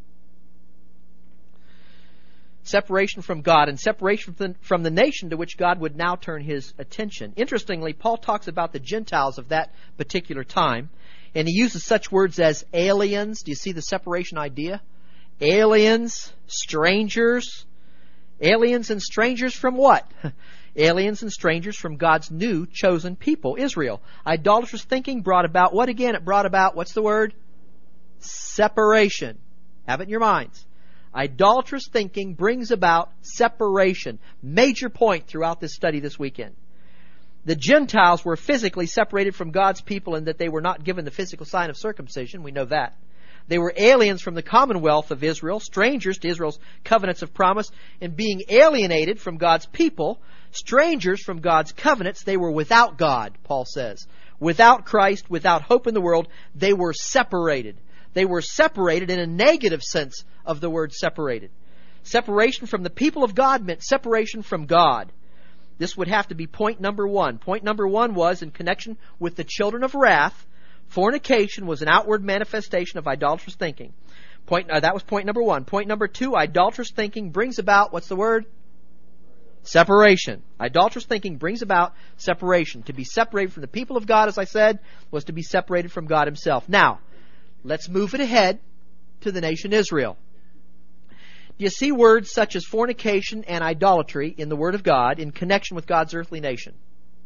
Separation from God and separation from the nation to which God would now turn His attention. Interestingly, Paul talks about the Gentiles of that particular time, and he uses such words as aliens. Do you see the separation idea? Aliens, strangers. Aliens and strangers from what? Aliens and strangers from God's new chosen people, Israel. Idolatrous thinking brought about what again? It brought about, what's the word? Separation. Have it in your minds. Idolatrous thinking brings about separation. Major point throughout this study this weekend. The Gentiles were physically separated from God's people in that they were not given the physical sign of circumcision. We know that. They were aliens from the commonwealth of Israel, strangers to Israel's covenants of promise, and being alienated from God's people, strangers from God's covenants, they were without God, Paul says. Without Christ, without hope in the world, they were separated. They were separated in a negative sense of the word separated. Separation from the people of God meant separation from God. This would have to be point number one. Point number one was in connection with the children of wrath. Fornication was an outward manifestation of idolatrous thinking. That was point number one. Point number two, idolatrous thinking brings about, what's the word? Separation. Idolatrous thinking brings about separation. To be separated from the people of God, as I said, was to be separated from God Himself. Now, let's move it ahead to the nation Israel. Do you see words such as fornication and idolatry in the Word of God in connection with God's earthly nation?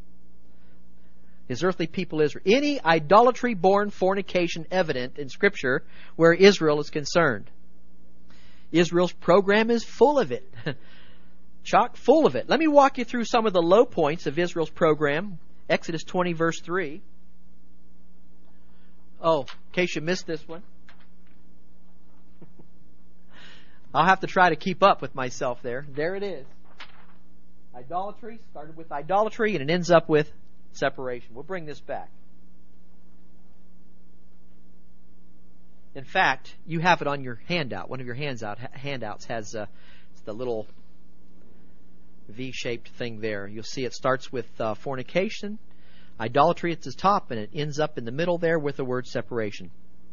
His earthly people Israel. Any idolatry-born fornication evident in Scripture where Israel is concerned. Israel's program is full of it. Chock full of it. Let me walk you through some of the low points of Israel's program. Exodus 20, verse 3. Oh, in case you missed this one. I'll have to try to keep up with myself there. There it is. Idolatry started with idolatry and it ends up with separation. We'll bring this back. In fact, you have it on your handout. One of your handouts has the little V-shaped thing there. You'll see it starts with fornication, idolatry at the top, and it ends up in the middle there with the word separation.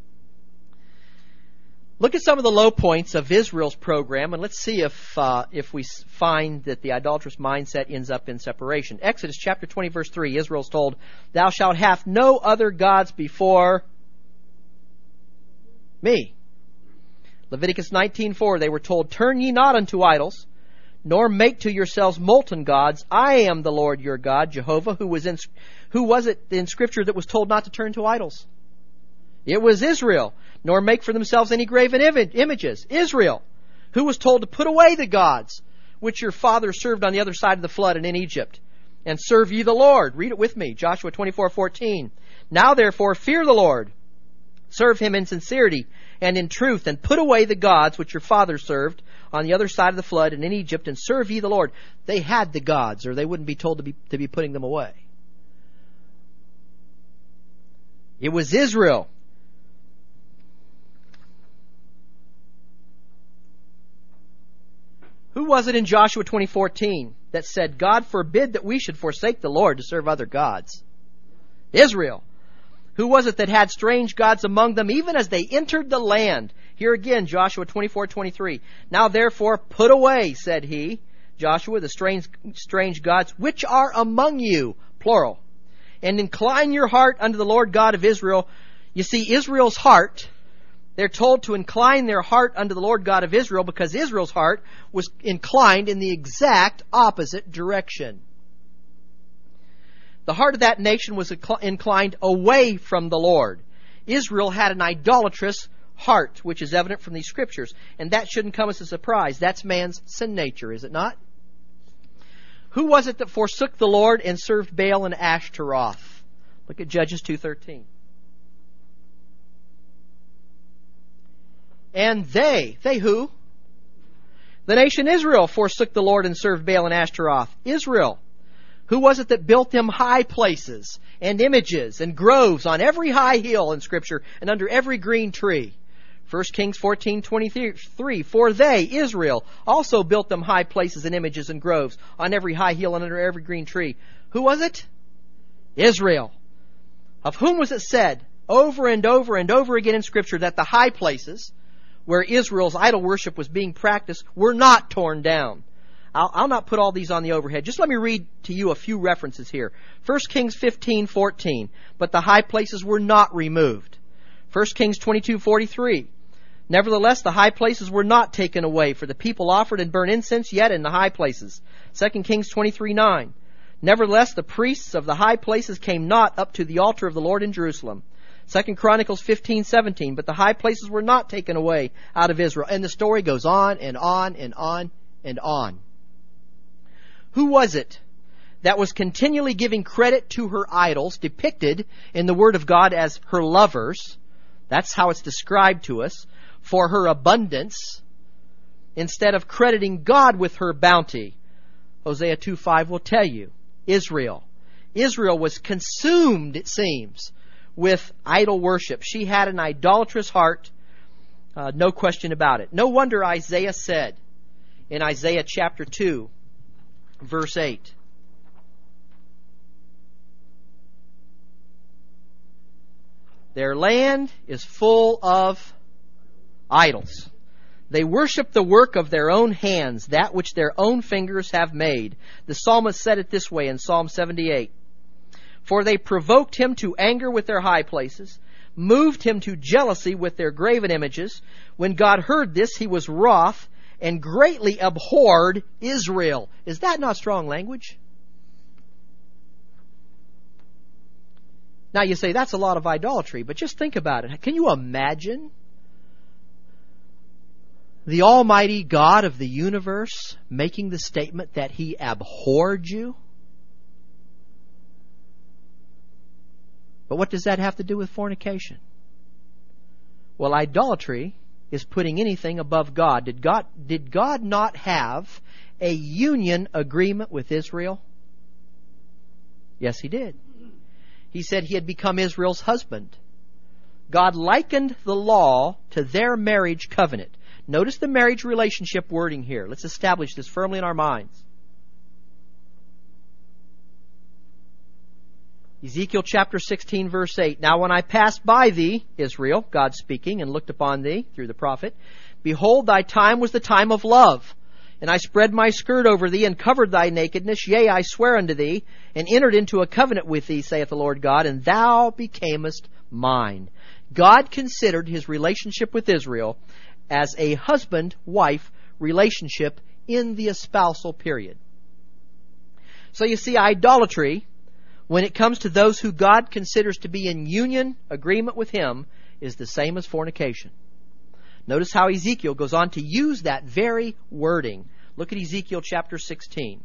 Look at some of the low points of Israel's program, and let's see if we find that the idolatrous mindset ends up in separation. Exodus chapter 20, verse 3, Israel's told, "Thou shalt have no other gods before me." Leviticus 19:4, they were told, "Turn ye not unto idols, nor make to yourselves molten gods. I am the Lord your God, Jehovah." Who was it in Scripture that was told not to turn to idols? It was Israel. Nor make for themselves any graven images. Israel, who was told to put away the gods which your fathers served on the other side of the flood and in Egypt, and serve ye the Lord. Read it with me, Joshua 24:14. "Now therefore fear the Lord, serve Him in sincerity and in truth, and put away the gods which your fathers served on the other side of the flood and in Egypt, and serve ye the Lord." They had the gods, or they wouldn't be told to be putting them away. It was Israel. Who was it in Joshua 20:14 that said, "God forbid that we should forsake the Lord to serve other gods"? Israel. Who was it that had strange gods among them even as they entered the land? Here again, Joshua 24:23. "Now therefore put away," said he, Joshua, "the strange gods which are among you," plural, "and incline your heart unto the Lord God of Israel." You see, Israel's heart, they're told to incline their heart unto the Lord God of Israel because Israel's heart was inclined in the exact opposite direction. The heart of that nation was inclined away from the Lord. Israel had an idolatrous heart, which is evident from these scriptures. And that shouldn't come as a surprise. That's man's sin nature, is it not? Who was it that forsook the Lord and served Baal and Ashtaroth? Look at Judges 2:13. And they who? The nation Israel forsook the Lord and served Baal and Ashtaroth. Israel. Who was it that built them high places and images and groves on every high hill in Scripture and under every green tree? 1 Kings 14:23. For they, Israel, also built them high places and images and groves on every high hill and under every green tree. Who was it? Israel. Of whom was it said over and over and over again in Scripture that the high places where Israel's idol worship was being practiced were not torn down? I'll not put all these on the overhead. Just let me read to you a few references here. 1 Kings 15:14. But the high places were not removed. 1 Kings 22:43. Nevertheless, the high places were not taken away, for the people offered and burned incense yet in the high places. 2 Kings 23:9. Nevertheless, the priests of the high places came not up to the altar of the Lord in Jerusalem. 2 Chronicles 15:17. But the high places were not taken away out of Israel. And the story goes on and on and on and on. Who was it that was continually giving credit to her idols, depicted in the Word of God as her lovers? That's how it's described to us. For her abundance, instead of crediting God with her bounty. Hosea 2:5 will tell you. Israel. Israel was consumed, it seems, with idol worship. She had an idolatrous heart, no question about it. No wonder Isaiah said in Isaiah chapter 2, verse 8, their land is full of idols. They worship the work of their own hands, that which their own fingers have made. The psalmist said it this way in Psalm 78. For they provoked him to anger with their high places, moved him to jealousy with their graven images. When God heard this, he was wroth and greatly abhorred Israel. Is that not strong language? Now you say that's a lot of idolatry, but just think about it. Can you imagine the Almighty God of the universe making the statement that He abhorred you? But what does that have to do with fornication? Well, idolatry is putting anything above God. Did God not have a union agreement with Israel? Yes, He did. He said He had become Israel's husband. God likened the law to their marriage covenant. Notice the marriage relationship wording here. Let's establish this firmly in our minds. Ezekiel chapter 16, verse 8. Now when I passed by thee, Israel, God speaking, and looked upon thee through the prophet, behold, thy time was the time of love. And I spread my skirt over thee, and covered thy nakedness. Yea, I swear unto thee, and entered into a covenant with thee, saith the Lord God, and thou becamest mine. God considered His relationship with Israel as a husband-wife relationship in the espousal period. So you see, idolatry, when it comes to those who God considers to be in union agreement with Him, is the same as fornication. Notice how Ezekiel goes on to use that very wording. Look at Ezekiel chapter 16.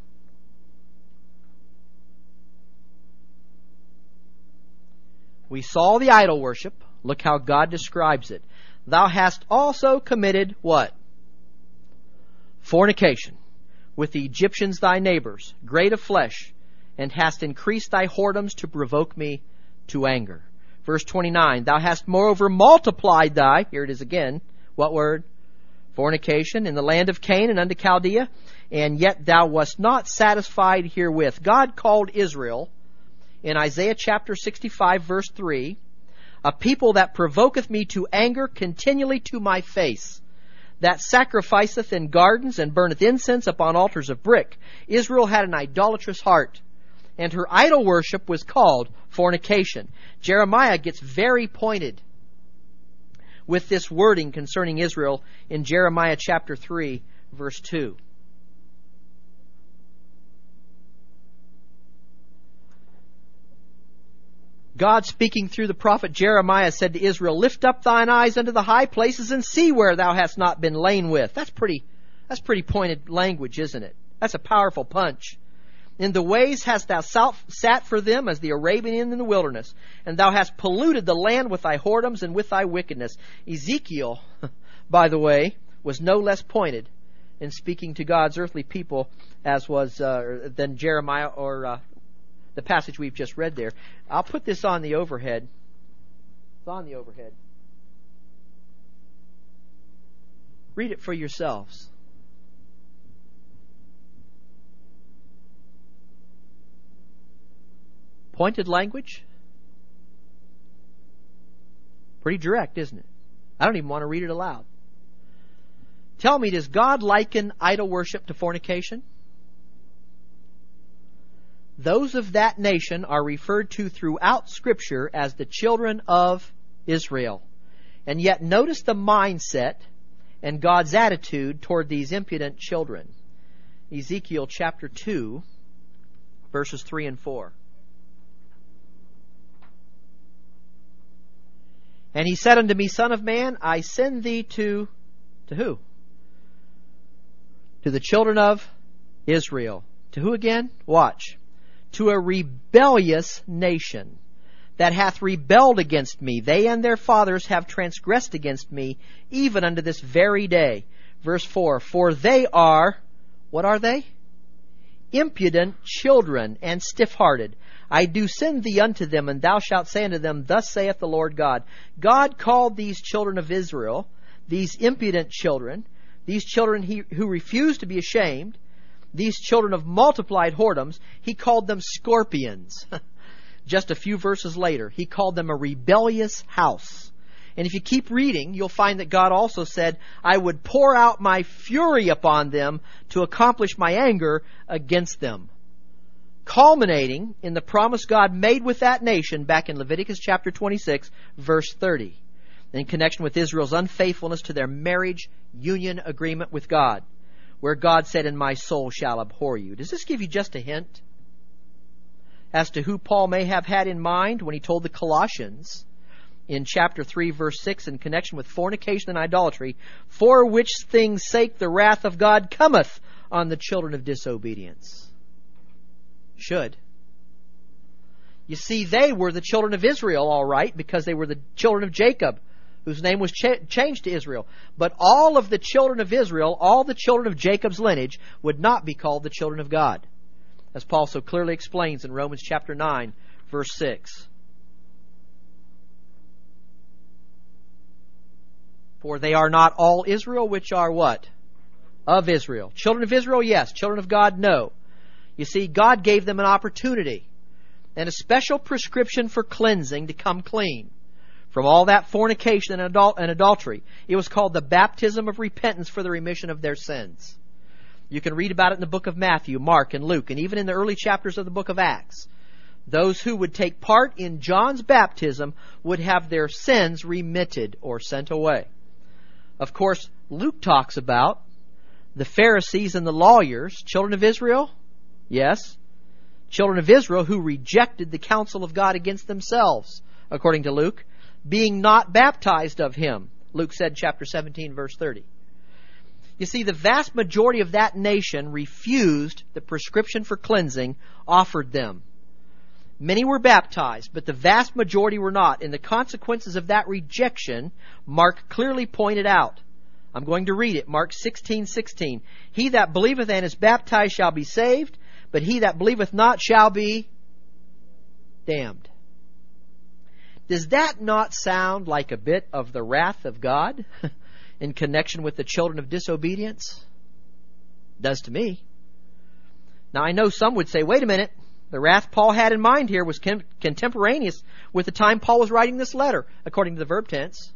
We saw the idol worship. Look how God describes it. Thou hast also committed what? Fornication with the Egyptians thy neighbors, great of flesh, and hast increased thy whoredoms to provoke me to anger. Verse 29, thou hast moreover multiplied thy, here it is again, what word? Fornication in the land of Canaan unto Chaldea, and yet thou wast not satisfied herewith. God called Israel in Isaiah chapter 65 verse 3, a people that provoketh me to anger continually to my face, that sacrificeth in gardens and burneth incense upon altars of brick. Israel had an idolatrous heart, and her idol worship was called fornication. Jeremiah gets very pointed with this wording concerning Israel in Jeremiah chapter 3, verse 2. God, speaking through the prophet Jeremiah, said to Israel, "Lift up thine eyes unto the high places and see where thou hast not been lain with." That's pretty pointed language, isn't it? That's a powerful punch. "In the ways hast thou sat for them as the Arabian in the wilderness, and thou hast polluted the land with thy whoredoms and with thy wickedness." Ezekiel, by the way, was no less pointed in speaking to God's earthly people as was than Jeremiah or the passage we've just read there. I'll put this on the overhead. It's on the overhead. Read it for yourselves. Pointed language. Pretty direct, isn't it? I don't even want to read it aloud. Tell me, does God liken idol worship to fornication? Those of that nation are referred to throughout Scripture as the children of Israel. And yet notice the mindset and God's attitude toward these impudent children. Ezekiel chapter 2, verses 3 and 4. "And he said unto me, Son of man, I send thee to who? To the children of Israel." To who again? Watch. "To a rebellious nation that hath rebelled against me. They and their fathers have transgressed against me, even unto this very day." Verse 4, "For they are," what are they? "Impudent children and stiff-hearted. I do send thee unto them, and thou shalt say unto them, Thus saith the Lord God." God called these children of Israel, these impudent children, these children who refuse to be ashamed, these children of multiplied whoredoms, He called them scorpions. Just a few verses later, He called them a rebellious house. And if you keep reading, you'll find that God also said, "I would pour out my fury upon them to accomplish my anger against them." Culminating in the promise God made with that nation back in Leviticus chapter 26, verse 30, in connection with Israel's unfaithfulness to their marriage union agreement with God, where God said, "And my soul shall abhor you." Does this give you just a hint as to who Paul may have had in mind when he told the Colossians in chapter 3, verse 6, in connection with fornication and idolatry, "For which things' sake the wrath of God cometh on the children of disobedience"? Should. You see, they were the children of Israel, all right, because they were the children of Jacob, whose name was changed to Israel. But all of the children of Israel, all the children of Jacob's lineage, would not be called the children of God, as Paul so clearly explains in Romans chapter 9, verse 6. "For they are not all Israel, which are" what? "Of Israel." Children of Israel, yes. Children of God, no. You see, God gave them an opportunity and a special prescription for cleansing to come clean from all that fornication and adultery. It was called the baptism of repentance for the remission of their sins. You can read about it in the book of Matthew, Mark, and Luke, and even in the early chapters of the book of Acts. Those who would take part in John's baptism would have their sins remitted or sent away. Of course, Luke talks about the Pharisees and the lawyers, children of Israel. Yes, children of Israel who rejected the counsel of God against themselves, according to Luke, being not baptized of Him. Luke said, chapter 17, verse 30. You see, the vast majority of that nation refused the prescription for cleansing offered them. Many were baptized, but the vast majority were not. And the consequences of that rejection, Mark clearly pointed out. I'm going to read it, Mark 16:16. "He that believeth and is baptized shall be saved, but he that believeth not shall be damned." Does that not sound like a bit of the wrath of God in connection with the children of disobedience? It does to me. Now, I know some would say, wait a minute, the wrath Paul had in mind here was contemporaneous with the time Paul was writing this letter, according to the verb tense.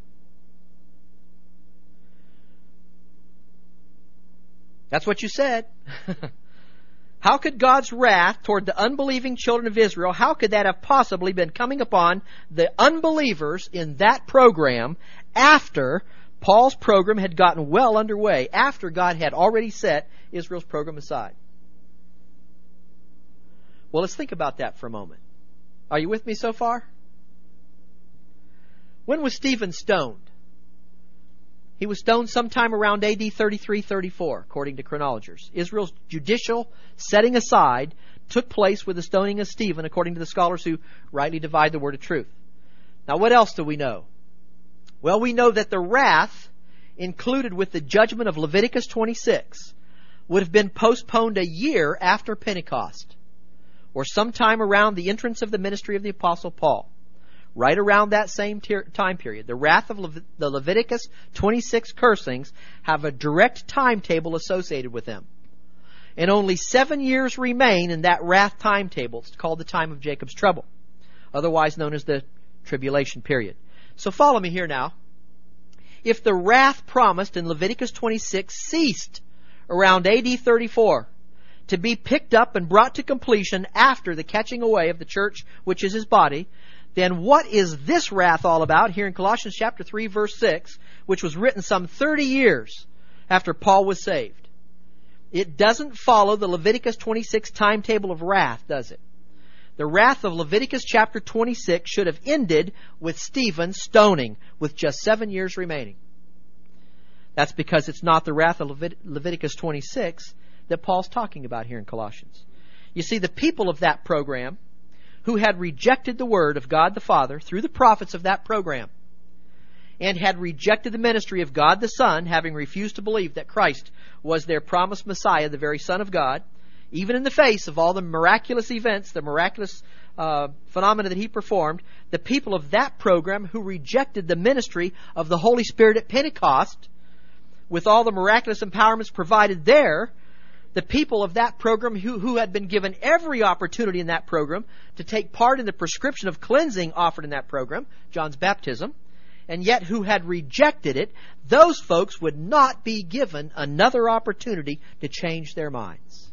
That's what you said. How could God's wrath toward the unbelieving children of Israel, how could that have possibly been coming upon the unbelievers in that program after Paul's program had gotten well underway, after God had already set Israel's program aside? Well, let's think about that for a moment. Are you with me so far? When was Stephen stoned? He was stoned sometime around AD 33-34, according to chronologers. Israel's judicial setting aside took place with the stoning of Stephen, according to the scholars who rightly divide the word of truth. Now, what else do we know? Well, we know that the wrath included with the judgment of Leviticus 26 would have been postponed a year after Pentecost, or sometime around the entrance of the ministry of the Apostle Paul. Right around that same time period. The wrath of the Leviticus 26 cursings have a direct timetable associated with them. And only 7 years remain in that wrath timetable. It's called the time of Jacob's trouble, otherwise known as the tribulation period. So follow me here now. If the wrath promised in Leviticus 26 ceased around AD 34 to be picked up and brought to completion after the catching away of the church, which is his body, then what is this wrath all about here in Colossians chapter 3, verse 6, which was written some 30 years after Paul was saved? It doesn't follow the Leviticus 26 timetable of wrath, does it? The wrath of Leviticus chapter 26 should have ended with Stephen's stoning, with just 7 years remaining. That's because it's not the wrath of Leviticus 26 that Paul's talking about here in Colossians. You see, the people of that program, who had rejected the word of God the Father through the prophets of that program, and had rejected the ministry of God the Son, having refused to believe that Christ was their promised Messiah, the very Son of God, even in the face of all the miraculous events, the miraculous phenomena that he performed, the people of that program who rejected the ministry of the Holy Spirit at Pentecost, with all the miraculous empowerments provided there, the people of that program who had been given every opportunity in that program to take part in the prescription of cleansing offered in that program, John's baptism, and yet who had rejected it, those folks would not be given another opportunity to change their minds.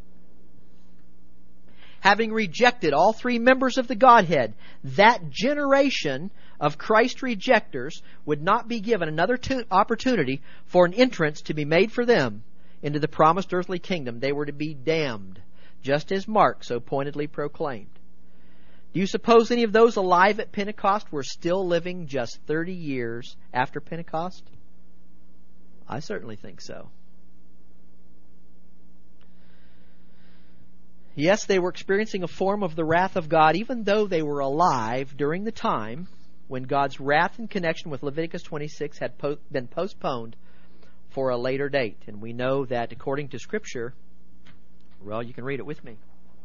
Having rejected all three members of the Godhead, that generation of Christ rejectors would not be given another opportunity for an entrance to be made for them into the promised earthly kingdom. They were to be damned, just as Mark so pointedly proclaimed. Do you suppose any of those alive at Pentecost were still living just 30 years after Pentecost? I certainly think so. Yes, they were experiencing a form of the wrath of God, even though they were alive during the time when God's wrath in connection with Leviticus 26 had been postponed for a later date. And we know that according to Scripture, well, you can read it with me.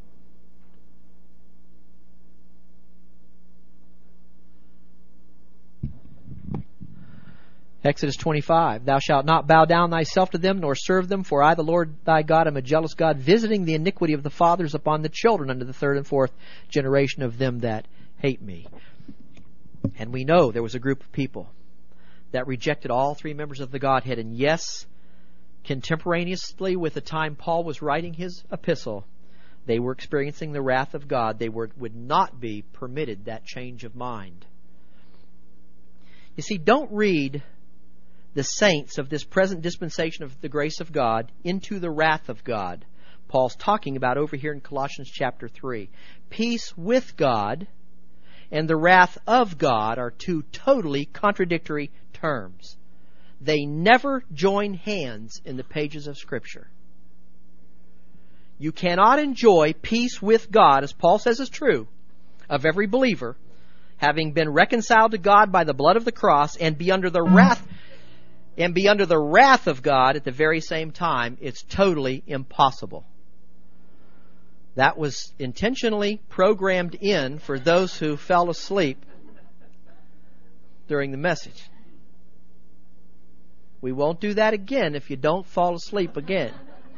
Exodus 25, Thou shalt not bow down thyself to them, nor serve them, for I, the Lord thy God, am a jealous God, visiting the iniquity of the fathers upon the children unto the third and fourth generation of them that hate me. And we know there was a group of people that rejected all three members of the Godhead. And yes, contemporaneously with the time Paul was writing his epistle, they were experiencing the wrath of God. They would not be permitted that change of mind. You see, don't read the saints of this present dispensation of the grace of God into the wrath of God. Paul's talking about over here in Colossians chapter 3. Peace with God and the wrath of God are two totally contradictory terms. They never join hands in the pages of Scripture. You cannot enjoy peace with God, as Paul says is true, of every believer, having been reconciled to God by the blood of the cross, and be under the wrath of God at the very same time. It's totally impossible. That was intentionally programmed in for those who fell asleep during the message. We won't do that again if you don't fall asleep again.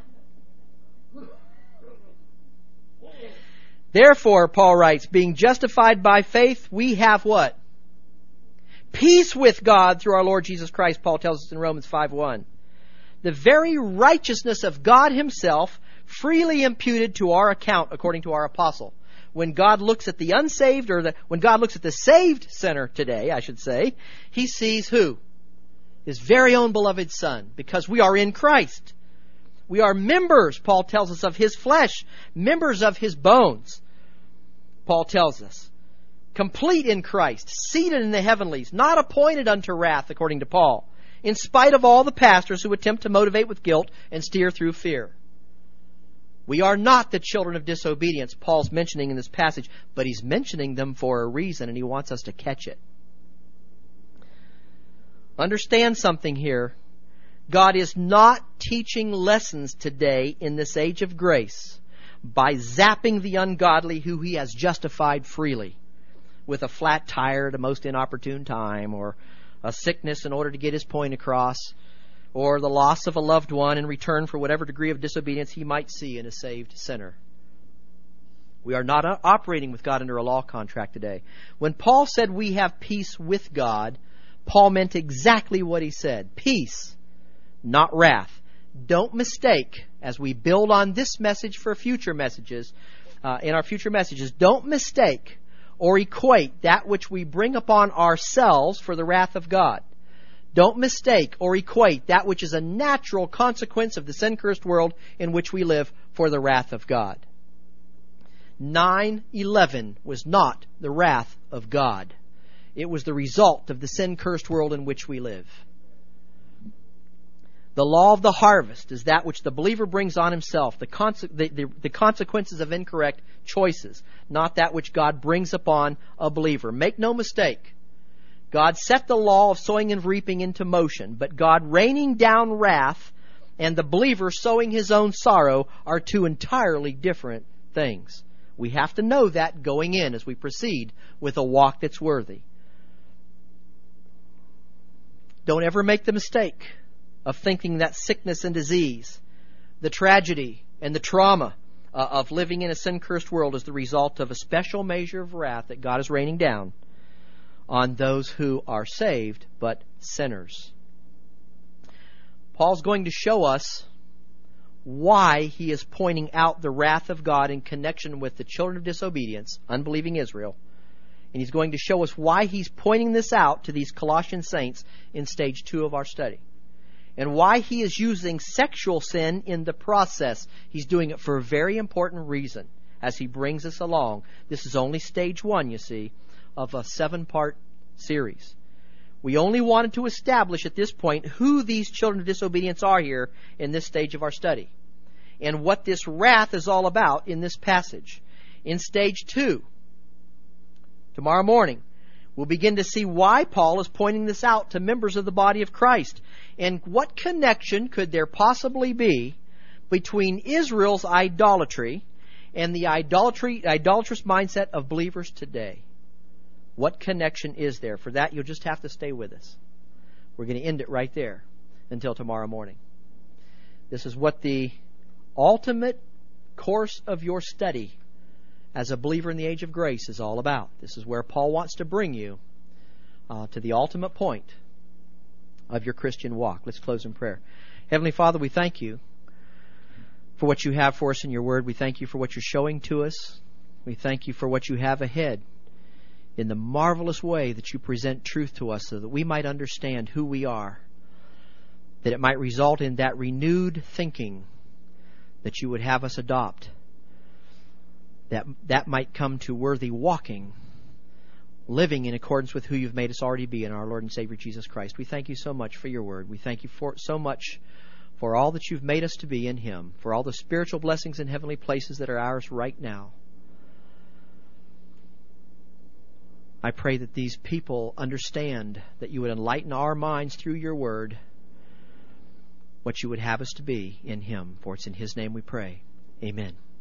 Therefore, Paul writes, being justified by faith, we have what? Peace with God through our Lord Jesus Christ, Paul tells us in Romans 5:1. The very righteousness of God Himself freely imputed to our account, according to our apostle. When God looks at the unsaved, when God looks at the saved sinner today, I should say, He sees who? His very own beloved Son, because we are in Christ. We are members, Paul tells us, of His flesh, members of His bones, Paul tells us. complete in Christ, seated in the heavenlies, not appointed unto wrath, according to Paul, in spite of all the pastors who attempt to motivate with guilt and steer through fear. We are not the children of disobedience, Paul's mentioning in this passage, but he's mentioning them for a reason, and he wants us to catch it. Understand something here. God is not teaching lessons today in this age of grace by zapping the ungodly who he has justified freely with a flat tire at a most inopportune time, or a sickness in order to get his point across, or the loss of a loved one in return for whatever degree of disobedience he might see in a saved sinner. We are not operating with God under a law contract today. When Paul said we have peace with God, Paul meant exactly what he said. Peace, not wrath. Don't mistake, as we build on this message for future messages, in our future messages, don't mistake or equate that which we bring upon ourselves for the wrath of God. Don't mistake or equate that which is a natural consequence of the sin-cursed world in which we live for the wrath of God. 9/11 was not the wrath of God. It was the result of the sin-cursed world in which we live. The law of the harvest is that which the believer brings on himself, the consequences of incorrect choices, not that which God brings upon a believer. Make no mistake. God set the law of sowing and reaping into motion, but God raining down wrath and the believer sowing his own sorrow are two entirely different things. We have to know that going in as we proceed with a walk that's worthy. Don't ever make the mistake of thinking that sickness and disease, the tragedy and the trauma of living in a sin-cursed world is the result of a special measure of wrath that God is raining down on those who are saved but sinners. Paul's going to show us why he is pointing out the wrath of God in connection with the children of disobedience, unbelieving Israel. And he's going to show us why he's pointing this out to these Colossian saints in stage 2 of our study. And why he is using sexual sin in the process. He's doing it for a very important reason as he brings us along. This is only stage 1, you see, of a 7-part series. We only wanted to establish at this point who these children of disobedience are here in this stage of our study, and what this wrath is all about in this passage. In stage 2, tomorrow morning, we'll begin to see why Paul is pointing this out to members of the body of Christ, and what connection could there possibly be between Israel's idolatry and the idolatrous mindset of believers today. What connection is there? For that, you'll just have to stay with us. We're going to end it right there until tomorrow morning. This is what the ultimate course of your study as a believer in the age of grace is all about. This is where Paul wants to bring you to the ultimate point of your Christian walk. Let's close in prayer. Heavenly Father, we thank you for what you have for us in your word. We thank you for what you're showing to us. We thank you for what you have ahead in the marvelous way that you present truth to us so that we might understand who we are, that it might result in that renewed thinking that you would have us adopt, that might come to worthy walking, living in accordance with who you've made us already be in our Lord and Savior Jesus Christ. We thank you so much for your word. We thank you so much for all that you've made us to be in him, for all the spiritual blessings in heavenly places that are ours right now. I pray that these people understand that you would enlighten our minds through your word what you would have us to be in him. For it's in his name we pray. Amen.